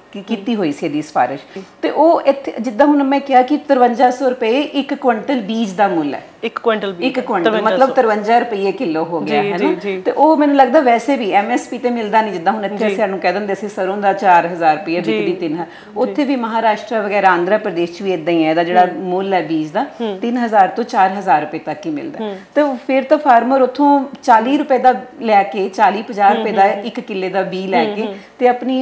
Speaker 4: ਕੀਤੀ ਹੋਈ ਸੀ ਇਹਦੀ ਸਿਫਾਰਿਸ਼, ਤੇ ਉਹ ਇੱਥੇ ਜਿੱਦਾਂ ਹੁਣ ਮੈਂ ਕਿਹਾ ਕਿ 5300 ਰੁਪਏ 1 ਕੁਇੰਟਲ ਬੀਜ ਦਾ ਮੁੱਲ ਹੈ।
Speaker 1: 1 ਕੁਇੰਟਲ
Speaker 4: ਮਤਲਬ 53 ਰੁਪਏ ਕਿਲੋ ਹੋ ਗਿਆ ਹੈ ਨਾ। ਤੇ ਉਹ ਮੈਨੂੰ ਲੱਗਦਾ ਵੈਸੇ ਵੀ MSP ਤੇ ਮਿਲਦਾ ਨਹੀਂ, ਜਿੱਦਾਂ ਹੁਣ ਇੱਥੇ ਸਾਨੂੰ ਕਹਿ ਦਿੰਦੇ ਸੀ ਸਰੋਂ ਦਾ 4000 ਰੁਪਏ ਵਿਕਦੀ 3, ਉੱਥੇ ਵੀ ਮਹਾਰਾਸ਼ਟਰ ਵਗੈਰਾ ਆਂਧਰਾ ਪ੍ਰਦੇਸ਼ 'ਚ ਵੀ ਇਦਾਂ ਹੀ ਹੈ। ਇਹਦਾ ਜਿਹੜਾ ਮੁੱਲ ਹੈ ਬੀਜ ਦਾ 3000 ਤੋਂ 4000 ਰੁਪਏ ਤੱਕ ਹੀ ਮਿਲਦਾ। ਤੇ ਫਿਰ ਤਾਂ ਫਾਰਮਰ ਉੱਥੋਂ 40 ਰੁਪਏ ਦਾ ਲੈ ਕੇ 40-50 ਰੁਪਏ ਦਾ 1 ਕਿੱਲੇ ਦਾ ਬੀ ਲੈ ਕੇ ਤੇ ਆਪਣੀ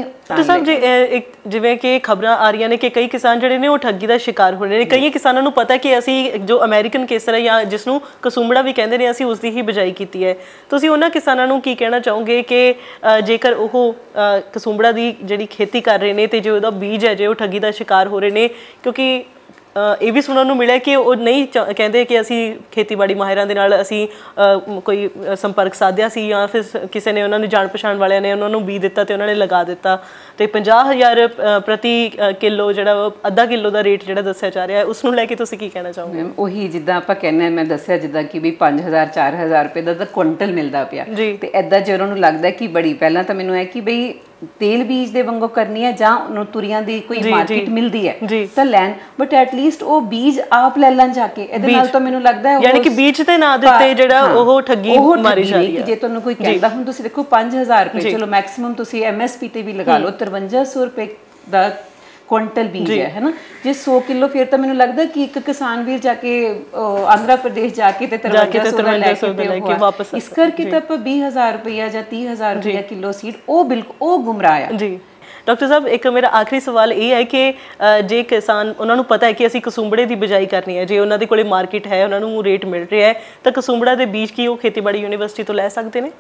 Speaker 1: ਜਿਵੇਂ ਕਿ ਖਬਰਾਂ ਆ ਰਹੀਆਂ ਨੇ ਕਿ ਕਈ ਕਿਸਾਨ ਜਿਹੜੇ ਨੇ ਉਹ ਠੱਗੀ ਦਾ ਸ਼ਿਕਾਰ ਹੋ ਰਹੇ ਨੇ। ਕਈ ਕਿਸਾਨਾਂ ਨੂੰ ਪਤਾ ਕਿ ਅਸੀਂ ਜੋ ਅਮਰੀਕਨ ਕੇਸਰ ਹੈ ਜਾਂ ਜਿਸ ਨੂੰ ਕਸੁੰਬੜਾ ਵੀ ਕਹਿੰਦੇ ਨੇ ਅਸੀਂ ਉਸ ਦੀ ਹੀ ਬਿਜਾਈ ਕੀਤੀ ਹੈ। ਤੁਸੀਂ ਉਹਨਾਂ ਕਿਸਾਨਾਂ ਨੂੰ ਕੀ ਕਹਿਣਾ ਚਾਹੋਗੇ ਕਿ ਜੇਕਰ ਉਹ ਕਸੁੰਬੜਾ ਦੀ ਜਿਹੜੀ ਖੇਤੀ ਕਰ ਰਹੇ ਨੇ ਤੇ ਜੋ ਉਹਦਾ ਬੀਜ ਹੈ ਜੇ ਉਹ ਠੱਗੀ ਦਾ ਸ਼ਿਕਾਰ ਹੋ ਰਹੇ ਨੇ? ਕਿਉਂਕਿ ਇਹ ਵੀ ਸੁਣਨ ਨੂੰ ਮਿਲਿਆ ਕਿ ਉਹ ਨਹੀਂ ਕਹਿੰਦੇ ਕਿ ਅਸੀਂ ਖੇਤੀਬਾੜੀ ਮਾਹਿਰਾਂ ਦੇ ਨਾਲ ਅਸੀਂ ਕੋਈ ਸੰਪਰਕ ਸਾਧਿਆ ਸੀ ਜਾਂ ਫਿਰ ਕਿਸੇ ਨੇ ਉਹਨਾਂ ਨੂੰ ਜਾਣ ਪਛਾਣ ਵਾਲਿਆਂ ਨੇ ਉਹਨਾਂ ਨੂੰ ਬੀਜ ਦਿੱਤਾ ਤੇ ਉਹਨਾਂ ਨੇ ਲਗਾ ਦਿੱਤਾ ਤੇ 50000 ਪ੍ਰਤੀ ਕਿਲੋ ਜਿਹੜਾ ਅੱਧਾ ਕਿਲੋ ਦਾ ਰੇਟ ਜਿਹੜਾ ਦੱਸਿਆ ਜਾ ਰਿਹਾ ਹੈ ਉਸ ਨੂੰ ਲੈ ਕੇ ਤੁਸੀਂ ਕੀ ਕਹਿਣਾ ਚਾਹੋਗੇ?
Speaker 4: ਉਹੀ ਜਿੱਦਾਂ ਆਪਾਂ ਕਹਿੰਦੇ ਮੈਂ ਦੱਸਿਆ ਜਿੱਦਾਂ ਕਿ ਵੀ 5000-4000 ਰੁਪਏ ਦਾ ਤਾਂ ਕੁਇੰਟਲ ਮਿਲਦਾ ਪਿਆ ਤੇ ਏਦਾਂ ਜੇ ਉਹਨਾਂ ਨੂੰ ਲੱਗਦਾ ਕਿ ਬੜੀ ਪਹਿਲਾਂ ਤਾਂ ਮੈਨੂੰ ਹੈ ਕਿ ਬਈ ਤੇਲ ਬੀਜ ਦੇ ਵਾਂਗੂ ਕਰਨੀ ਹੈ ਜਾਂ ਉਹਨੂੰ ਤੁਰੀਆਂ ਦੀ ਕੋਈ ਮਾਰਕੀਟ ਮਿਲਦੀ ਹੈ ਤਾਂ ਲੈਣ, ਬਟ ਐਟਲੀਸਟ ਉਹ ਬੀਜ ਆਪ ਲੈ ਲੈਣ ਜਾ ਕੇ। ਇਹਦੇ ਨਾਲ ਤਾਂ ਮੈਨੂੰ ਲੱਗਦਾ ਹੈ
Speaker 1: ਯਾਨੀ ਕਿ ਬੀਜ ਤੇ ਨਾ ਦਿੱਤੇ ਜਿਹੜਾ ਉਹ ਠੱਗੀ ਮਾਰੀ ਜਾ ਰਹੀ ਹੈ।
Speaker 4: ਜੇ ਤੁਹਾਨੂੰ ਕੋਈ ਕਹਿੰਦਾ ਹੁਣ ਤੁਸੀਂ ਦੇਖੋ 5000 ਰੁਪਏ ਚਲੋ ਮੈਕਸਿਮਮ ਤੁਸੀਂ MSP ਤੇ ਵੀ ਲਗਾ ਲਓ 5300 ਰੁਪਏ ਦਾ ਕੁਇੰਟਲ ਬੀਜ ਹੈ ਨਾ। ਜੇ 100 ਕਿਲੋ ਫਿਰ ਤਾਂ ਮੈਨੂੰ ਲੱਗਦਾ ਕਿ ਇੱਕ ਕਿਸਾਨ ਵੀਰ ਜਾ ਕੇ ਆਂਧਰਾ ਪ੍ਰਦੇਸ਼ ਜਾ ਕੇ ਤੇ 5300 ਲੈ ਕੇ ਵਾਪਸ ਇਸ ਕਰਕੇ ਤਾਂ ਆਪਾਂ 20000 ਰੁਪਇਆ ਜਾਂ 30000 ਰੁਪਇਆ ਕਿਲੋ ਸੀਡ ਉਹ ਬਿਲਕੁਲ ਉਹ ਗੁੰਮਰਾਹ ਆ ਜੀ।
Speaker 1: ਡਾਕਟਰ ਸਾਹਿਬ ਇੱਕ ਮੇਰਾ ਆਖਰੀ ਸਵਾਲ ਇਹ ਹੈ ਕਿ ਜੇ ਕਿਸਾਨ ਉਹਨਾਂ ਨੂੰ ਪਤਾ ਹੈ ਕਿ ਅਸੀਂ ਕਸੁੰਬੜੇ ਦੀ ਬਿਜਾਈ ਕਰਨੀ ਹੈ, ਜੇ ਉਹਨਾਂ ਦੇ ਕੋਲੇ ਮਾਰਕੀਟ ਹੈ ਉਹਨਾਂ ਨੂੰ ਰੇਟ ਮਿਲ ਰਿਹਾ ਹੈ ਤਾਂ ਕਸੁੰਬੜਾ ਦੇ ਬੀਜ ਕੀ ਉਹ ਖੇਤੀਬਾੜੀ ਯੂਨੀਵਰਸਿਟੀ ਤੋਂ ਲੈ ਸਕਦੇ ਨੇ?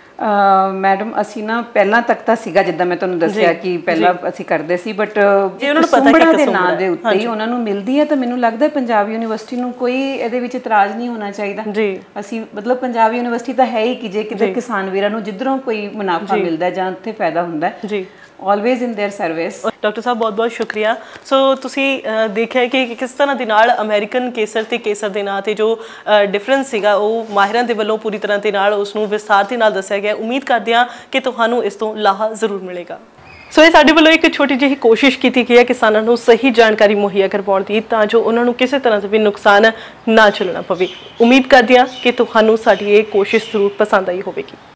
Speaker 4: ਮੈਡਮ ਅਸੀਂ ਨਾ ਪਹਿਲਾਂ ਤੱਕ ਤਾਂ ਸੀਗਾ ਜਿੱਦਾਂ ਮੈਂ ਤੁਹਾਨੂੰ ਦੱਸਿਆ ਕਿ ਪਹਿਲਾਂ ਅਸੀਂ ਕਰਦੇ ਸੀ, ਬਟ
Speaker 1: ਜੇ ਉਹਨਾਂ ਨੂੰ ਪਤਾ ਕਿ
Speaker 4: ਦੇ ਨਾਂ ਦੇ ਉੱਤੇ ਹੀ ਉਹਨਾਂ ਨੂੰ ਮਿਲਦੀ ਹੈ ਤਾਂ ਮੈਨੂੰ ਲੱਗਦਾ ਪੰਜਾਬ ਯੂਨੀਵਰਸਿਟੀ ਨੂੰ ਕੋਈ ਇਹਦੇ ਵਿੱਚ ਇਤਰਾਜ਼ ਨਹੀਂ ਹੋਣਾ ਚਾਹੀਦਾ ਜੀ। ਅਸੀਂ ਮਤਲਬ ਪੰਜਾਬ ਯੂਨੀਵਰਸਿਟੀ ਤਾਂ ਹੈ ਹੀ ਕਿ ਜੇ ਕਿਤੇ ਕਿਸਾਨ ਵੀਰਾਂ ਨੂੰ ਜਿੱਧਰੋਂ ਕੋਈ ਮੁਨਾਫਾ ਮਿਲਦਾ ਜਾਂ ਉੱਥੇ ਫਾਇਦਾ ਹੁੰਦਾ ਜੀ always in their service।
Speaker 1: Doctor ਸਾਹਿਬ ਬਹੁਤ ਬਹੁਤ ਸ਼ੁਕਰੀਆ। ਸੋ ਤੁਸੀਂ ਦੇਖਿਆ ਕਿ ਕਿਸ ਤਰ੍ਹਾਂ ਦੇ ਨਾਲ ਅਮਰੀਕਨ ਕੇਸਰ ਤੇ ਕੇਸਰ ਦੇ ਨਾਂ ਤੇ ਜੋ ਡਿਫਰੈਂਸ ਸੀਗਾ ਉਹ ਮਾਹਿਰਾਂ ਦੇ ਵੱਲੋਂ ਪੂਰੀ ਤਰ੍ਹਾਂ ਦੇ ਨਾਲ ਉਸ ਨੂੰ ਵਿਸਥਾਰ ਦੇ ਨਾਲ ਦੱਸਿਆ ਗਿਆ। ਉਮੀਦ ਕਰਦੇ ਹਾਂ ਕਿ ਤੁਹਾਨੂੰ ਇਸ ਤੋਂ ਲਾਹਾ ਜ਼ਰੂਰ ਮਿਲੇਗਾ। ਸੋ ਇਹ ਸਾਡੇ ਵੱਲੋਂ ਇੱਕ ਛੋਟੀ ਜਿਹੀ ਕੋਸ਼ਿਸ਼ ਕੀਤੀ ਗਈ ਹੈ ਕਿਸਾਨਾਂ ਨੂੰ ਸਹੀ ਜਾਣਕਾਰੀ ਮੁਹੱਈਆ ਕਰਵਾਉਣ ਦੀ ਤਾਂ ਜੋ ਉਹਨਾਂ ਨੂੰ ਕਿਸੇ ਤਰ੍ਹਾਂ ਦਾ ਵੀ ਨੁਕਸਾਨ ਨਾ ਝੱਲਣਾ ਪਵੇ। ਉਮੀਦ ਕਰਦੇ ਹਾਂ ਕਿ ਤੁਹਾਨੂੰ ਸਾਡੀ ਇਹ ਕੋਸ਼ਿਸ਼ ਜ਼ਰੂਰ ਪਸੰਦ ਆਈ ਹੋਵੇਗੀ।